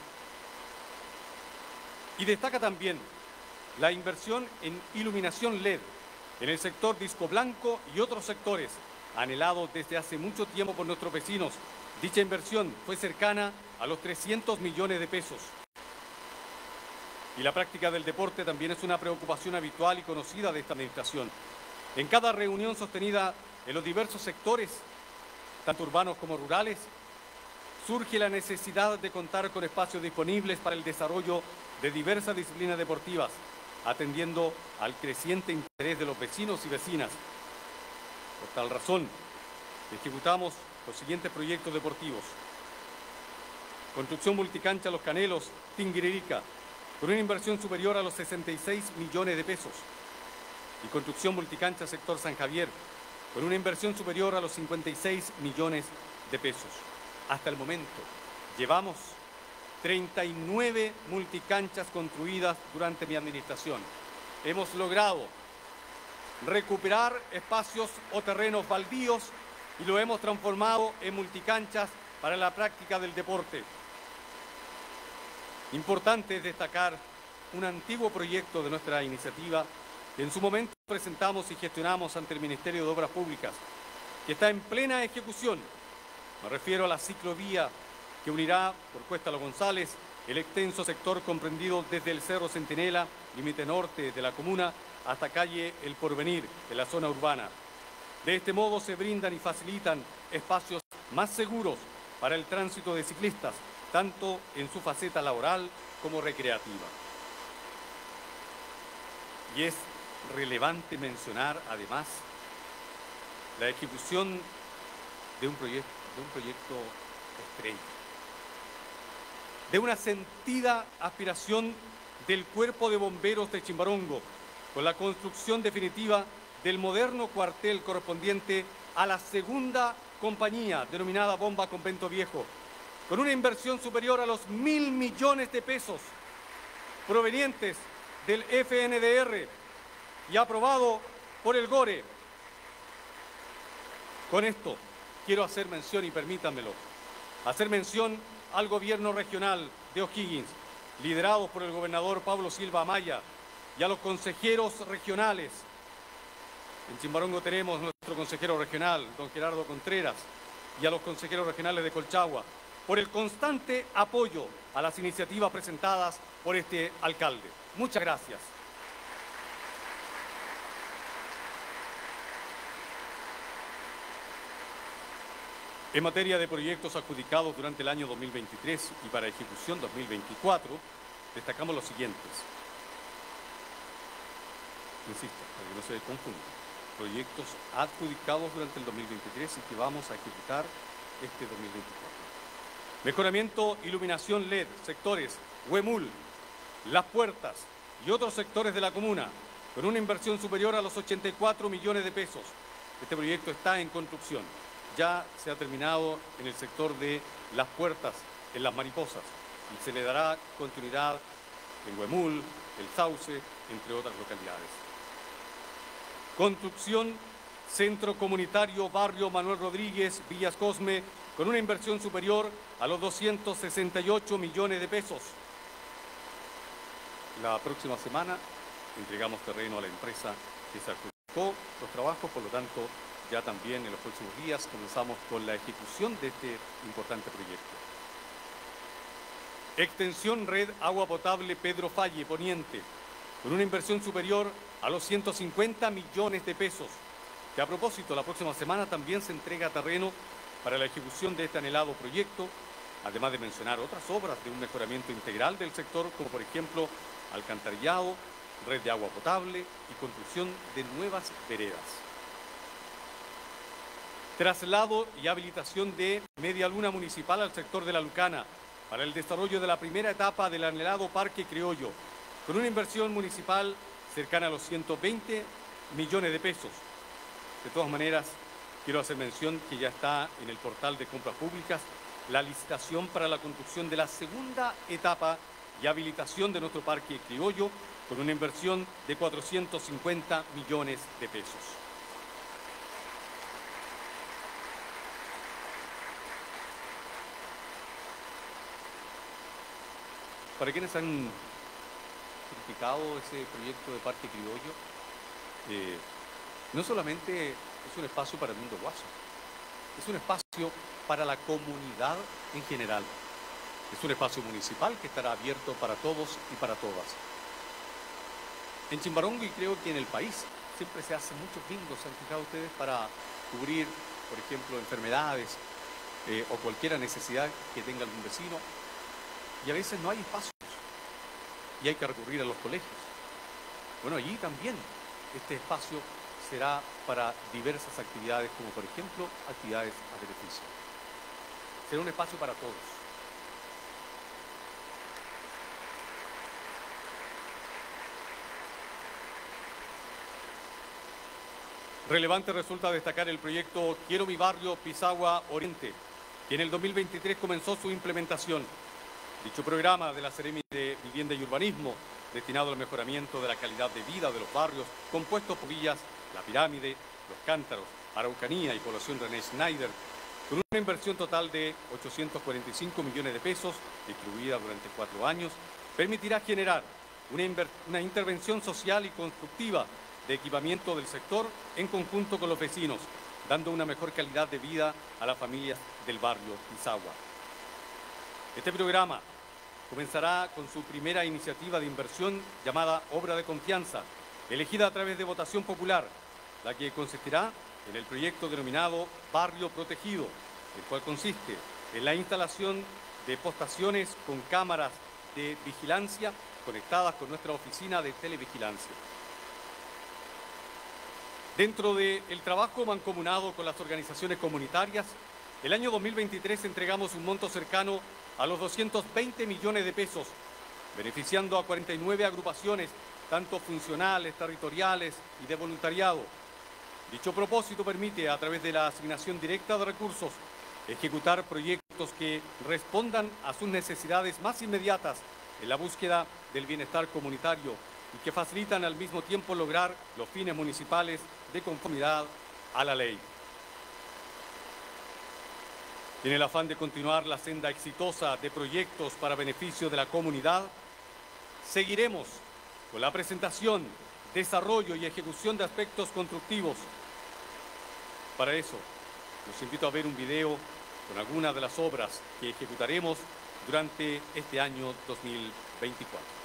Y destaca también la inversión en iluminación L E D en el sector Disco Blanco y otros sectores, anhelado desde hace mucho tiempo por nuestros vecinos. Dicha inversión fue cercana a los trescientos millones de pesos. Y la práctica del deporte también es una preocupación habitual y conocida de esta administración. En cada reunión sostenida en los diversos sectores, tanto urbanos como rurales, surge la necesidad de contar con espacios disponibles para el desarrollo de diversas disciplinas deportivas, atendiendo al creciente interés de los vecinos y vecinas. Por tal razón, ejecutamos los siguientes proyectos deportivos. Construcción multicancha Los Canelos, Tinguiririca, con una inversión superior a los sesenta y seis millones de pesos. Y construcción multicancha sector San Javier, con una inversión superior a los cincuenta y seis millones de pesos. Hasta el momento, llevamos treinta y nueve multicanchas construidas durante mi administración. Hemos logrado recuperar espacios o terrenos baldíos y lo hemos transformado en multicanchas para la práctica del deporte. Importante es destacar un antiguo proyecto de nuestra iniciativa que en su momento presentamos y gestionamos ante el Ministerio de Obras Públicas, que está en plena ejecución. Me refiero a la ciclovía que unirá por Cuesta Los González el extenso sector comprendido desde el Cerro Centinela, límite norte de la comuna, hasta calle El Porvenir, en la zona urbana. De este modo se brindan y facilitan espacios más seguros para el tránsito de ciclistas, tanto en su faceta laboral como recreativa. Y es relevante mencionar, además, la ejecución de un proyecto, de un proyecto estrella, de una sentida aspiración del Cuerpo de Bomberos de Chimbarongo, con la construcción definitiva del moderno cuartel correspondiente a la segunda compañía, denominada Bomba Convento Viejo, con una inversión superior a los mil millones de pesos, provenientes del F N D R y aprobado por el GORE. Con esto quiero hacer mención, y permítanmelo, hacer mención al gobierno regional de O'Higgins, liderados por el gobernador Pablo Silva Amaya, y a los consejeros regionales, En Chimbarongo tenemos a nuestro consejero regional, don Gerardo Contreras, y a los consejeros regionales de Colchagua, por el constante apoyo a las iniciativas presentadas por este alcalde. Muchas gracias. En materia de proyectos adjudicados durante el año dos mil veintitrés y para ejecución dos mil veinticuatro, destacamos los siguientes. Insisto, para que no se confunda, proyectos adjudicados durante el dos mil veintitrés y que vamos a ejecutar este dos mil veinticuatro. Mejoramiento, iluminación L E D, sectores Huemul, Las Puertas y otros sectores de la comuna, con una inversión superior a los ochenta y cuatro millones de pesos. Este proyecto está en construcción. Ya se ha terminado en el sector de Las Puertas, en Las Mariposas, y se le dará continuidad en Huemul, El Sauce, entre otras localidades. Construcción, Centro Comunitario Barrio Manuel Rodríguez, Villas Cosme, con una inversión superior a los doscientos sesenta y ocho millones de pesos. La próxima semana entregamos terreno a la empresa que se adjudicó los trabajos, por lo tanto, ya también en los próximos días comenzamos con la ejecución de este importante proyecto. Extensión Red Agua Potable Pedro Falle Poniente, con una inversión superior a los ciento cincuenta millones de pesos, que a propósito la próxima semana también se entrega terreno para la ejecución de este anhelado proyecto, además de mencionar otras obras de un mejoramiento integral del sector, como por ejemplo alcantarillado, red de agua potable y construcción de nuevas veredas. Traslado y habilitación de Media Luna Municipal al sector de La Lucana para el desarrollo de la primera etapa del anhelado Parque Criollo, con una inversión municipal cercana a los ciento veinte millones de pesos. De todas maneras, quiero hacer mención que ya está en el portal de compras públicas la licitación para la construcción de la segunda etapa y habilitación de nuestro Parque Criollo, con una inversión de cuatrocientos cincuenta millones de pesos. Para quienes han criticado ese proyecto de Parque Criollo, eh, no solamente es un espacio para el mundo guaso, es un espacio para la comunidad en general. Es un espacio municipal que estará abierto para todos y para todas. En Chimbarongo, y creo que en el país, siempre se hacen muchos bingos, ¿se han fijado ustedes?, para cubrir, por ejemplo, enfermedades eh, o cualquier necesidad que tenga algún vecino. Y a veces no hay espacios y hay que recurrir a los colegios. Bueno, allí también este espacio será para diversas actividades, como por ejemplo actividades a beneficio. Será un espacio para todos. Relevante resulta destacar el proyecto Quiero mi barrio Pisagua Oriente, que en el dos mil veintitrés comenzó su implementación. Dicho programa de la Seremi de Vivienda y Urbanismo, destinado al mejoramiento de la calidad de vida de los barrios, compuestos por Villas La Pirámide, Los Cántaros, Araucanía y Población René Schneider, con una inversión total de ochocientos cuarenta y cinco millones de pesos, distribuida durante cuatro años, permitirá generar una, una intervención social y constructiva de equipamiento del sector en conjunto con los vecinos, dando una mejor calidad de vida a las familias del barrio Pisagua. Este programa comenzará con su primera iniciativa de inversión llamada Obra de Confianza, elegida a través de votación popular, la que consistirá en el proyecto denominado Barrio Protegido, el cual consiste en la instalación de postaciones con cámaras de vigilancia conectadas con nuestra oficina de televigilancia. Dentro del trabajo mancomunado con las organizaciones comunitarias, el año dos mil veintitrés entregamos un monto cercano a los doscientos veinte millones de pesos, beneficiando a cuarenta y nueve agrupaciones, tanto funcionales, territoriales y de voluntariado. Dicho propósito permite, a través de la asignación directa de recursos, ejecutar proyectos que respondan a sus necesidades más inmediatas en la búsqueda del bienestar comunitario y que facilitan al mismo tiempo lograr los fines municipales de conformidad a la ley. En el afán de continuar la senda exitosa de proyectos para beneficio de la comunidad, seguiremos con la presentación desarrollo y ejecución de aspectos constructivos. Para eso, los invito a ver un video con algunas de las obras que ejecutaremos durante este año dos mil veinticuatro.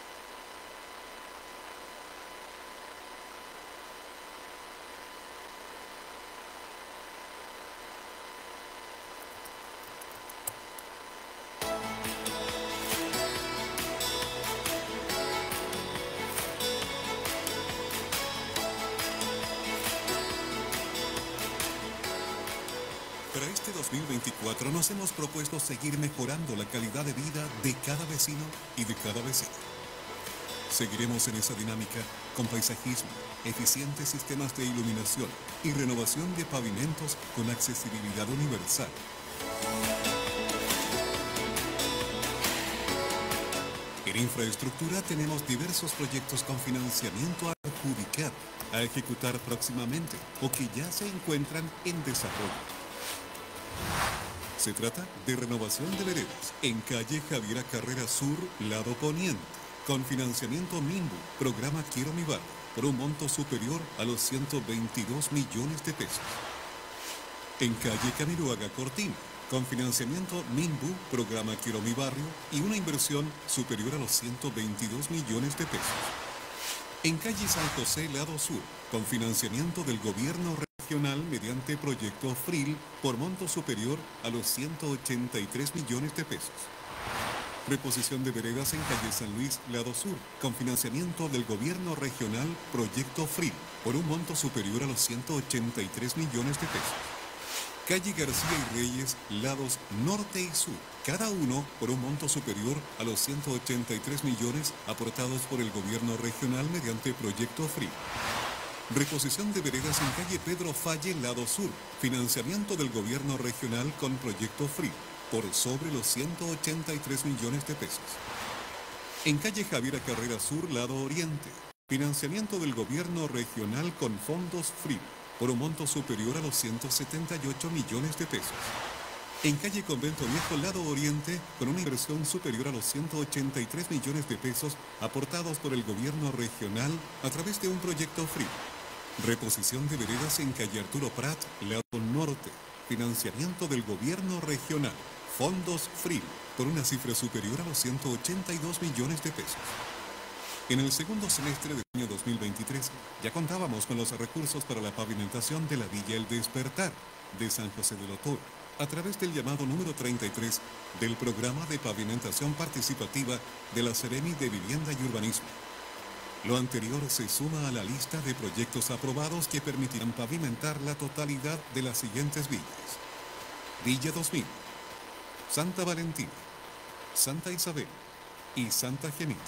Para este dos mil veinticuatro nos hemos propuesto seguir mejorando la calidad de vida de cada vecino y de cada vecina. Seguiremos en esa dinámica con paisajismo, eficientes sistemas de iluminación y renovación de pavimentos con accesibilidad universal. En infraestructura tenemos diversos proyectos con financiamiento adjudicado a ejecutar próximamente o que ya se encuentran en desarrollo. Se trata de renovación de veredas en calle Javiera Carrera Sur, lado poniente, con financiamiento MINBU, programa Quiero Mi Barrio, por un monto superior a los ciento veintidós millones de pesos. En calle Camiroaga Cortina, con financiamiento MINBU, programa Quiero Mi Barrio, y una inversión superior a los ciento veintidós millones de pesos. En calle San José, lado sur, con financiamiento del gobierno regional mediante proyecto FRIL por monto superior a los ciento ochenta y tres millones de pesos. Reposición de veredas en calle San Luis, lado sur, con financiamiento del gobierno regional proyecto FRIL por un monto superior a los ciento ochenta y tres millones de pesos. Calle García y Reyes, lados norte y sur, cada uno por un monto superior a los ciento ochenta y tres millones aportados por el gobierno regional mediante proyecto FRIL. Reposición de veredas en calle Pedro Falle, lado sur, financiamiento del gobierno regional con proyecto FRIL por sobre los ciento ochenta y tres millones de pesos. En calle Javiera Carrera Sur, lado oriente, financiamiento del gobierno regional con fondos FRIL por un monto superior a los ciento setenta y ocho millones de pesos. En calle Convento Viejo, lado oriente, con una inversión superior a los ciento ochenta y tres millones de pesos aportados por el gobierno regional a través de un proyecto FRIL. Reposición de veredas en calle Arturo Prat, lado norte, financiamiento del gobierno regional, fondos FRIL, por una cifra superior a los ciento ochenta y dos millones de pesos. En el segundo semestre del año dos mil veintitrés ya contábamos con los recursos para la pavimentación de la Villa El Despertar de San José del Otor, a través del llamado número treinta y tres del Programa de Pavimentación Participativa de la Seremi de Vivienda y Urbanismo. Lo anterior se suma a la lista de proyectos aprobados que permitirán pavimentar la totalidad de las siguientes villas: Villa dos mil, Santa Valentina, Santa Isabel y Santa Gemita.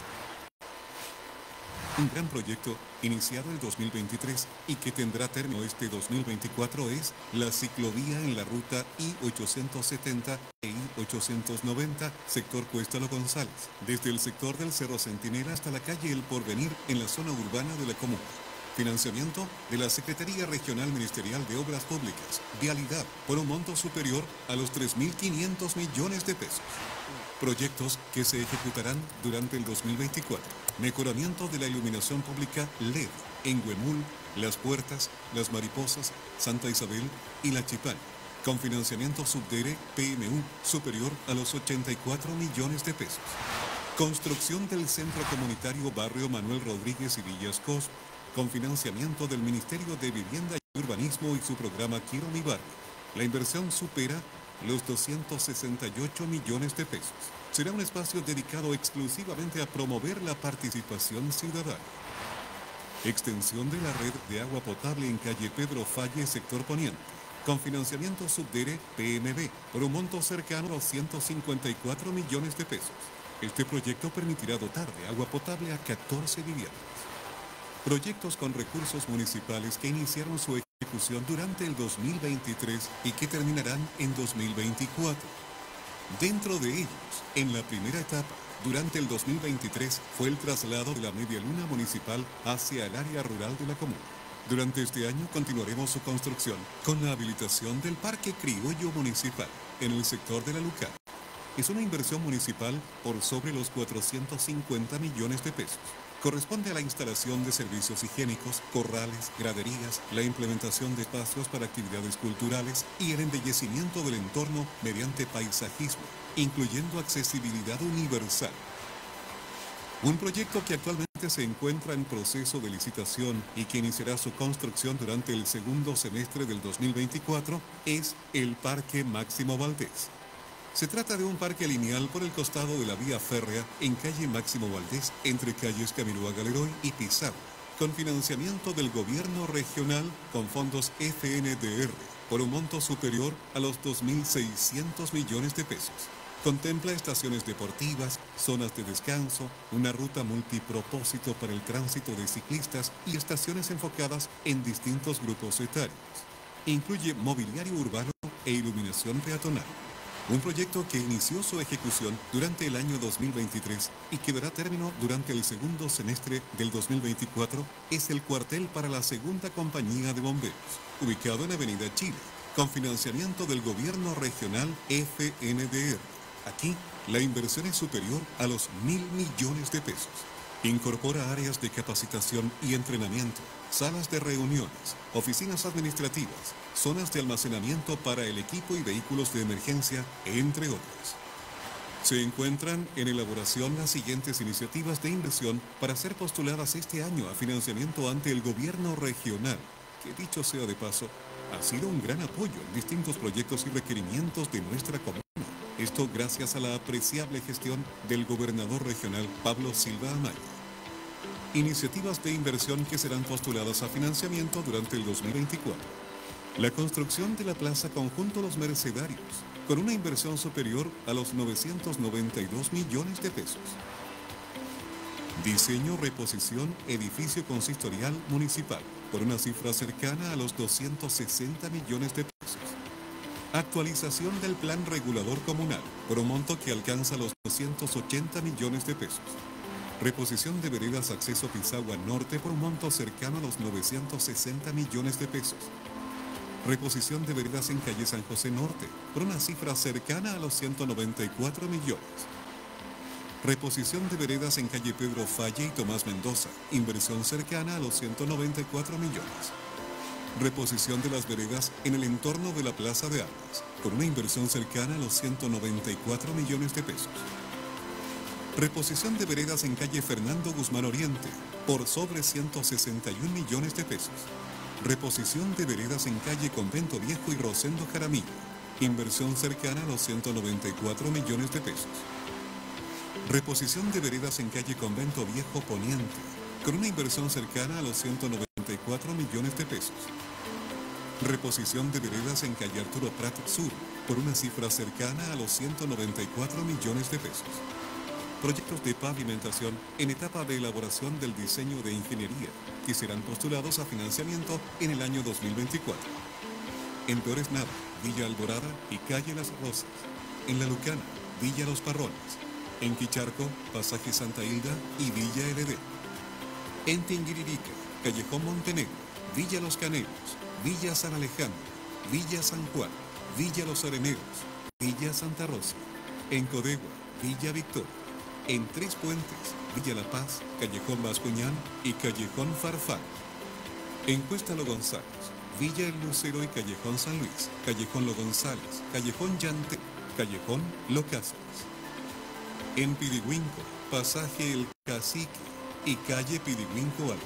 Un gran proyecto iniciado el dos mil veintitrés y que tendrá término este dos mil veinticuatro es la ciclovía en la ruta I ochocientos setenta e I ochocientos noventa, sector Cuesta Lo González, desde el sector del Cerro Centinela hasta la calle El Porvenir en la zona urbana de la comuna. Financiamiento de la Secretaría Regional Ministerial de Obras Públicas, Vialidad, por un monto superior a los tres mil quinientos millones de pesos. Proyectos que se ejecutarán durante el dos mil veinticuatro. Mejoramiento de la iluminación pública L E D en Huemul, Las Puertas, Las Mariposas, Santa Isabel y La Chipán, con financiamiento Subdere P M U superior a los ochenta y cuatro millones de pesos. Construcción del Centro Comunitario Barrio Manuel Rodríguez y Villas Cos, con financiamiento del Ministerio de Vivienda y Urbanismo y su programa Quiero Mi Barrio. La inversión supera los doscientos sesenta y ocho millones de pesos. Será un espacio dedicado exclusivamente a promover la participación ciudadana. Extensión de la red de agua potable en calle Pedro Falle, sector poniente, con financiamiento Subdere P M B, por un monto cercano a los ciento cincuenta y cuatro millones de pesos. Este proyecto permitirá dotar de agua potable a catorce viviendas. Proyectos con recursos municipales que iniciaron su ejecución durante el dos mil veintitrés y que terminarán en dos mil veinticuatro. Dentro de ellos, en la primera etapa, durante el dos mil veintitrés, fue el traslado de la media luna municipal hacia el área rural de la comuna. Durante este año continuaremos su construcción con la habilitación del Parque Criollo Municipal en el sector de la Lucar. Es una inversión municipal por sobre los cuatrocientos cincuenta millones de pesos. corresponde a la instalación de servicios higiénicos, corrales, graderías, la implementación de espacios para actividades culturales y el embellecimiento del entorno mediante paisajismo, incluyendo accesibilidad universal. Un proyecto que actualmente se encuentra en proceso de licitación y que iniciará su construcción durante el segundo semestre del dos mil veinticuatro es el Parque Máximo Valdés. Se trata de un parque lineal por el costado de la vía férrea en calle Máximo Valdés, entre calles Camiloa Galeroy y Pizarro, con financiamiento del gobierno regional con fondos F N D R, por un monto superior a los dos mil seiscientos millones de pesos. Contempla estaciones deportivas, zonas de descanso, una ruta multipropósito para el tránsito de ciclistas y estaciones enfocadas en distintos grupos etarios. Incluye mobiliario urbano e iluminación peatonal. Un proyecto que inició su ejecución durante el año dos mil veintitrés y que dará término durante el segundo semestre del dos mil veinticuatro es el cuartel para la segunda compañía de bomberos, ubicado en Avenida Chile, con financiamiento del gobierno regional F N D R. Aquí, la inversión es superior a los mil millones de pesos. Incorpora áreas de capacitación y entrenamiento, salas de reuniones, oficinas administrativas, zonas de almacenamiento para el equipo y vehículos de emergencia, entre otras. Se encuentran en elaboración las siguientes iniciativas de inversión para ser postuladas este año a financiamiento ante el gobierno regional, que dicho sea de paso, ha sido un gran apoyo en distintos proyectos y requerimientos de nuestra comuna. Esto gracias a la apreciable gestión del gobernador regional Pablo Silva Amaya. Iniciativas de inversión que serán postuladas a financiamiento durante el dos mil veinticuatro. La construcción de la Plaza Conjunto Los Mercedarios, con una inversión superior a los novecientos noventa y dos millones de pesos. Diseño, reposición, edificio consistorial municipal, por una cifra cercana a los doscientos sesenta millones de pesos. Actualización del plan regulador comunal, por un monto que alcanza los doscientos ochenta millones de pesos. Reposición de veredas acceso Pisagua Norte por un monto cercano a los novecientos sesenta millones de pesos. Reposición de veredas en calle San José Norte, por una cifra cercana a los ciento noventa y cuatro millones. Reposición de veredas en calle Pedro Falle y Tomás Mendoza, inversión cercana a los ciento noventa y cuatro millones. Reposición de las veredas en el entorno de la Plaza de Armas, con una inversión cercana a los ciento noventa y cuatro millones de pesos. Reposición de veredas en calle Fernando Guzmán Oriente, por sobre ciento sesenta y un millones de pesos. Reposición de veredas en calle Convento Viejo y Rosendo Jaramillo, inversión cercana a los ciento noventa y cuatro millones de pesos. Reposición de veredas en calle Convento Viejo Poniente, con una inversión cercana a los ciento noventa y cuatro millones de pesos. Reposición de veredas en calle Arturo Prat Sur, por una cifra cercana a los ciento noventa y cuatro millones de pesos. Proyectos de pavimentación en etapa de elaboración del diseño de ingeniería, que serán postulados a financiamiento en el año dos mil veinticuatro. En Peores Nava, Villa Alborada y calle Las Rosas. En La Lucana, Villa Los Parrones. En Quicharco, Pasaje Santa Hilda y Villa L D. En Tinguiririca, Callejón Montenegro, Villa Los Canelos, Villa San Alejandro, Villa San Juan, Villa Los Areneros, Villa Santa Rosa. En Codegua, Villa Victoria. En Tres Puentes, Villa La Paz, Callejón Bascuñán y Callejón Farfán. En Cuesta Lo González, Villa El Lucero y Callejón San Luis, Callejón Lo González, Callejón Llante, Callejón Lo Cáceres. En Pidigüinco, Pasaje El Cacique y calle Pidigüinco Alto.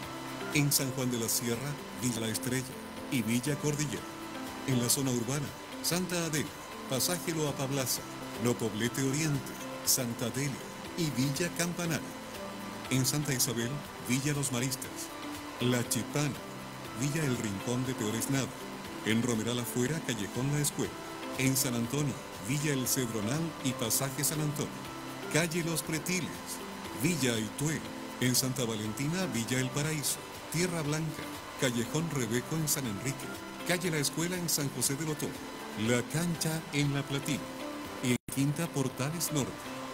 En San Juan de la Sierra, Villa La Estrella y Villa Cordillera. En la zona urbana, Santa Adela, Pasaje Loa Pablaza, Lo Poblete Oriente, Santa Delia y Villa Campanario. En Santa Isabel, Villa Los Maristas, La Chipana, Villa El Rincón de Peores Nava. En Romeral Afuera, Callejón La Escuela. En San Antonio, Villa El Cedronal y Pasaje San Antonio. Calle Los Pretiles, Villa Aitué. En Santa Valentina, Villa El Paraíso. Tierra Blanca, Callejón Rebeco en San Enrique. Calle La Escuela en San José del Otón. La Cancha en La Platina. Y en Quinta Portales Norte.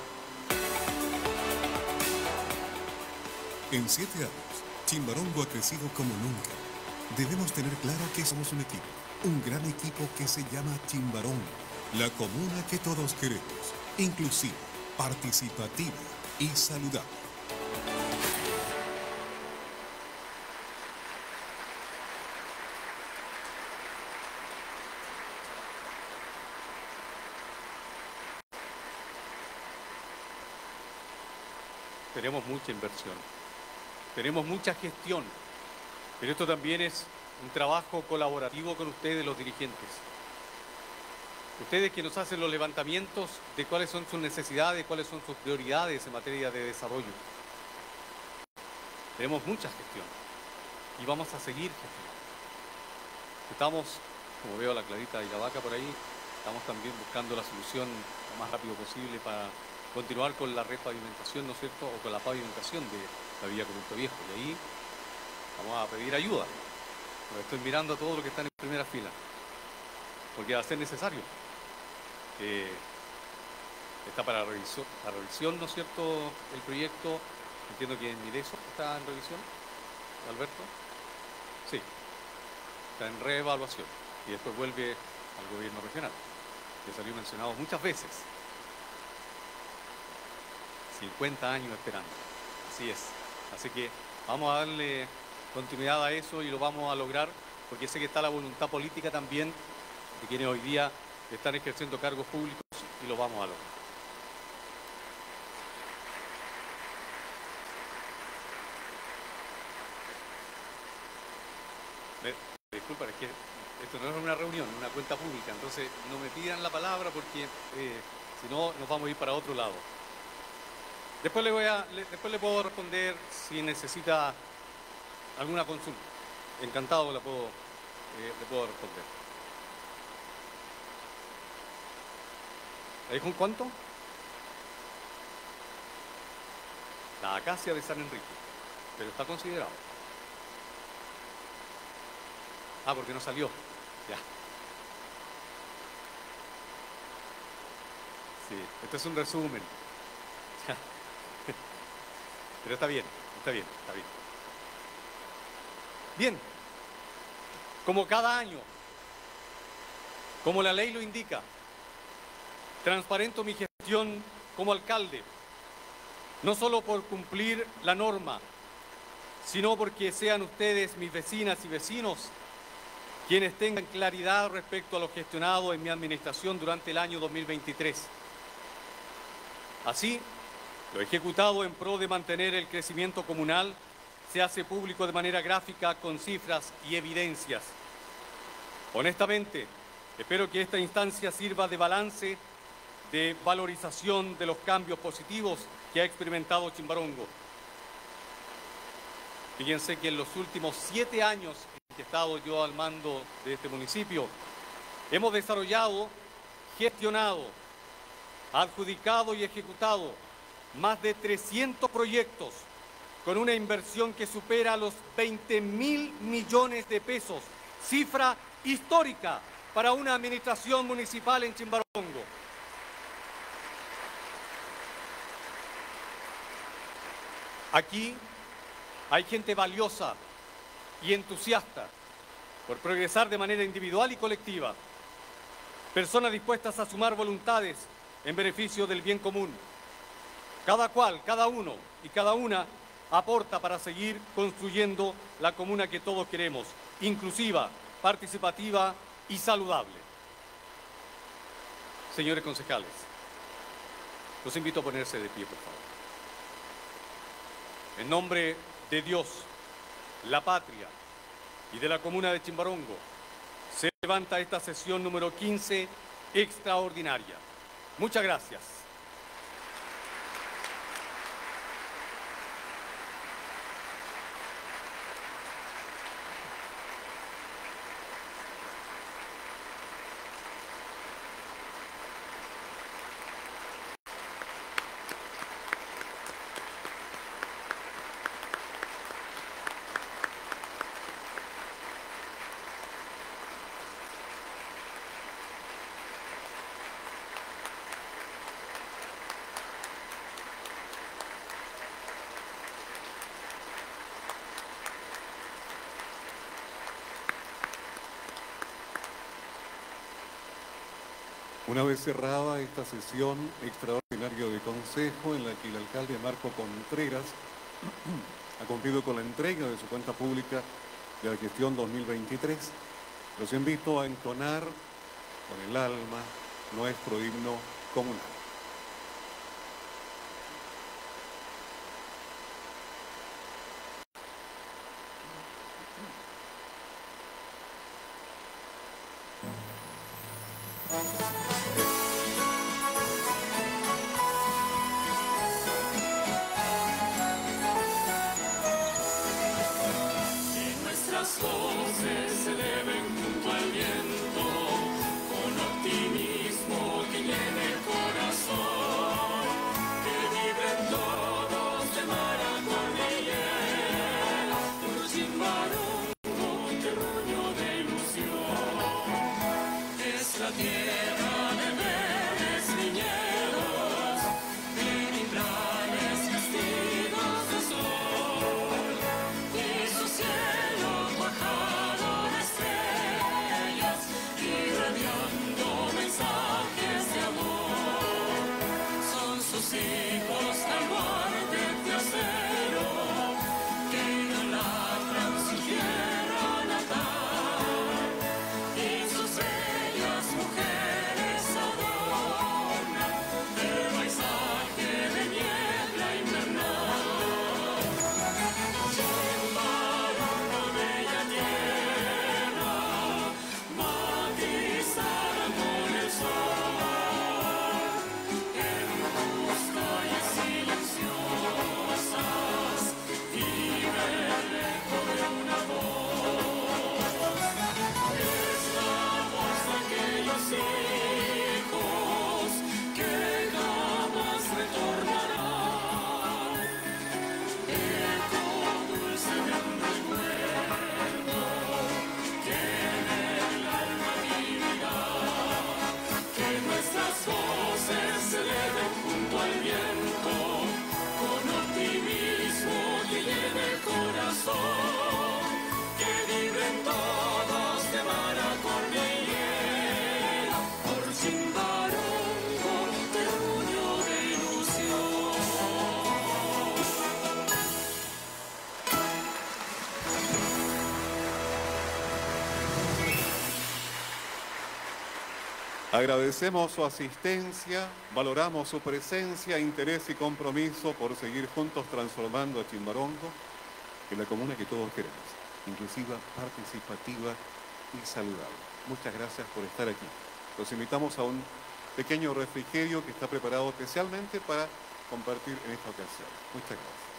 En siete años, Chimbarongo ha crecido como nunca. Debemos tener claro que somos un equipo, un gran equipo que se llama Chimbarongo, la comuna que todos queremos, inclusiva, participativa y saludable. tenemos mucha inversión, tenemos mucha gestión, pero esto también es un trabajo colaborativo con ustedes, los dirigentes. Ustedes que nos hacen los levantamientos de cuáles son sus necesidades, cuáles son sus prioridades en materia de desarrollo. Tenemos mucha gestión y vamos a seguir gestionando. Estamos, como veo a la Clarita y la Vaca por ahí, estamos también buscando la solución lo más rápido posible para continuar con la repavimentación, ¿no es cierto?, o con la pavimentación de la vía Corinto Viejo. Y ahí vamos a pedir ayuda. Pero estoy mirando a todos los que están en primera fila, porque va a ser necesario. Eh, está para revisión, para revisión, ¿no es cierto?, el proyecto. Entiendo que en Mideso está en revisión, Alberto. Sí, está en reevaluación y después vuelve al gobierno regional, que salió mencionado muchas veces. cincuenta años esperando, así es. Así que vamos a darle continuidad a eso y lo vamos a lograr, porque sé que está la voluntad política también de quienes hoy día están ejerciendo cargos públicos y lo vamos a lograr. Me, disculpa, es que esto no es una reunión, es una cuenta pública, entonces no me pidan la palabra porque eh, si no nos vamos a ir para otro lado. Después le, voy a, le, después le puedo responder si necesita alguna consulta. Encantado la puedo, eh, le puedo responder. ¿Le dijo un cuánto? La acacia de San Enrique, pero está considerado. Ah, porque no salió. Ya. Sí, esto es un resumen. Pero está bien, está bien, está bien. Bien, como cada año, como la ley lo indica, transparento mi gestión como alcalde, no solo por cumplir la norma, sino porque sean ustedes, mis vecinas y vecinos, quienes tengan claridad respecto a lo gestionado en mi administración durante el año dos mil veintitrés. Así, lo ejecutado en pro de mantener el crecimiento comunal se hace público de manera gráfica con cifras y evidencias. Honestamente, espero que esta instancia sirva de balance, de valorización de los cambios positivos que ha experimentado Chimbarongo. Fíjense que en los últimos siete años que he estado yo al mando de este municipio, hemos desarrollado, gestionado, adjudicado y ejecutado más de trescientos proyectos con una inversión que supera los veinte mil millones de pesos, cifra histórica para una administración municipal en Chimbarongo. Aquí hay gente valiosa y entusiasta por progresar de manera individual y colectiva, personas dispuestas a sumar voluntades en beneficio del bien común. Cada cual, cada uno y cada una aporta para seguir construyendo la comuna que todos queremos, inclusiva, participativa y saludable. Señores concejales, los invito a ponerse de pie, por favor. En nombre de Dios, la patria y de la comuna de Chimbarongo, se levanta esta sesión número quince extraordinaria. Muchas gracias. Una vez cerrada esta sesión extraordinaria de consejo en la que el alcalde Marco Contreras ha cumplido con la entrega de su cuenta pública de la gestión dos mil veintitrés, los invito a entonar con el alma nuestro himno comunal. Agradecemos su asistencia, valoramos su presencia, interés y compromiso por seguir juntos transformando a Chimbarongo en la comuna que todos queremos, inclusiva, participativa y saludable. Muchas gracias por estar aquí. Los invitamos a un pequeño refrigerio que está preparado especialmente para compartir en esta ocasión. Muchas gracias.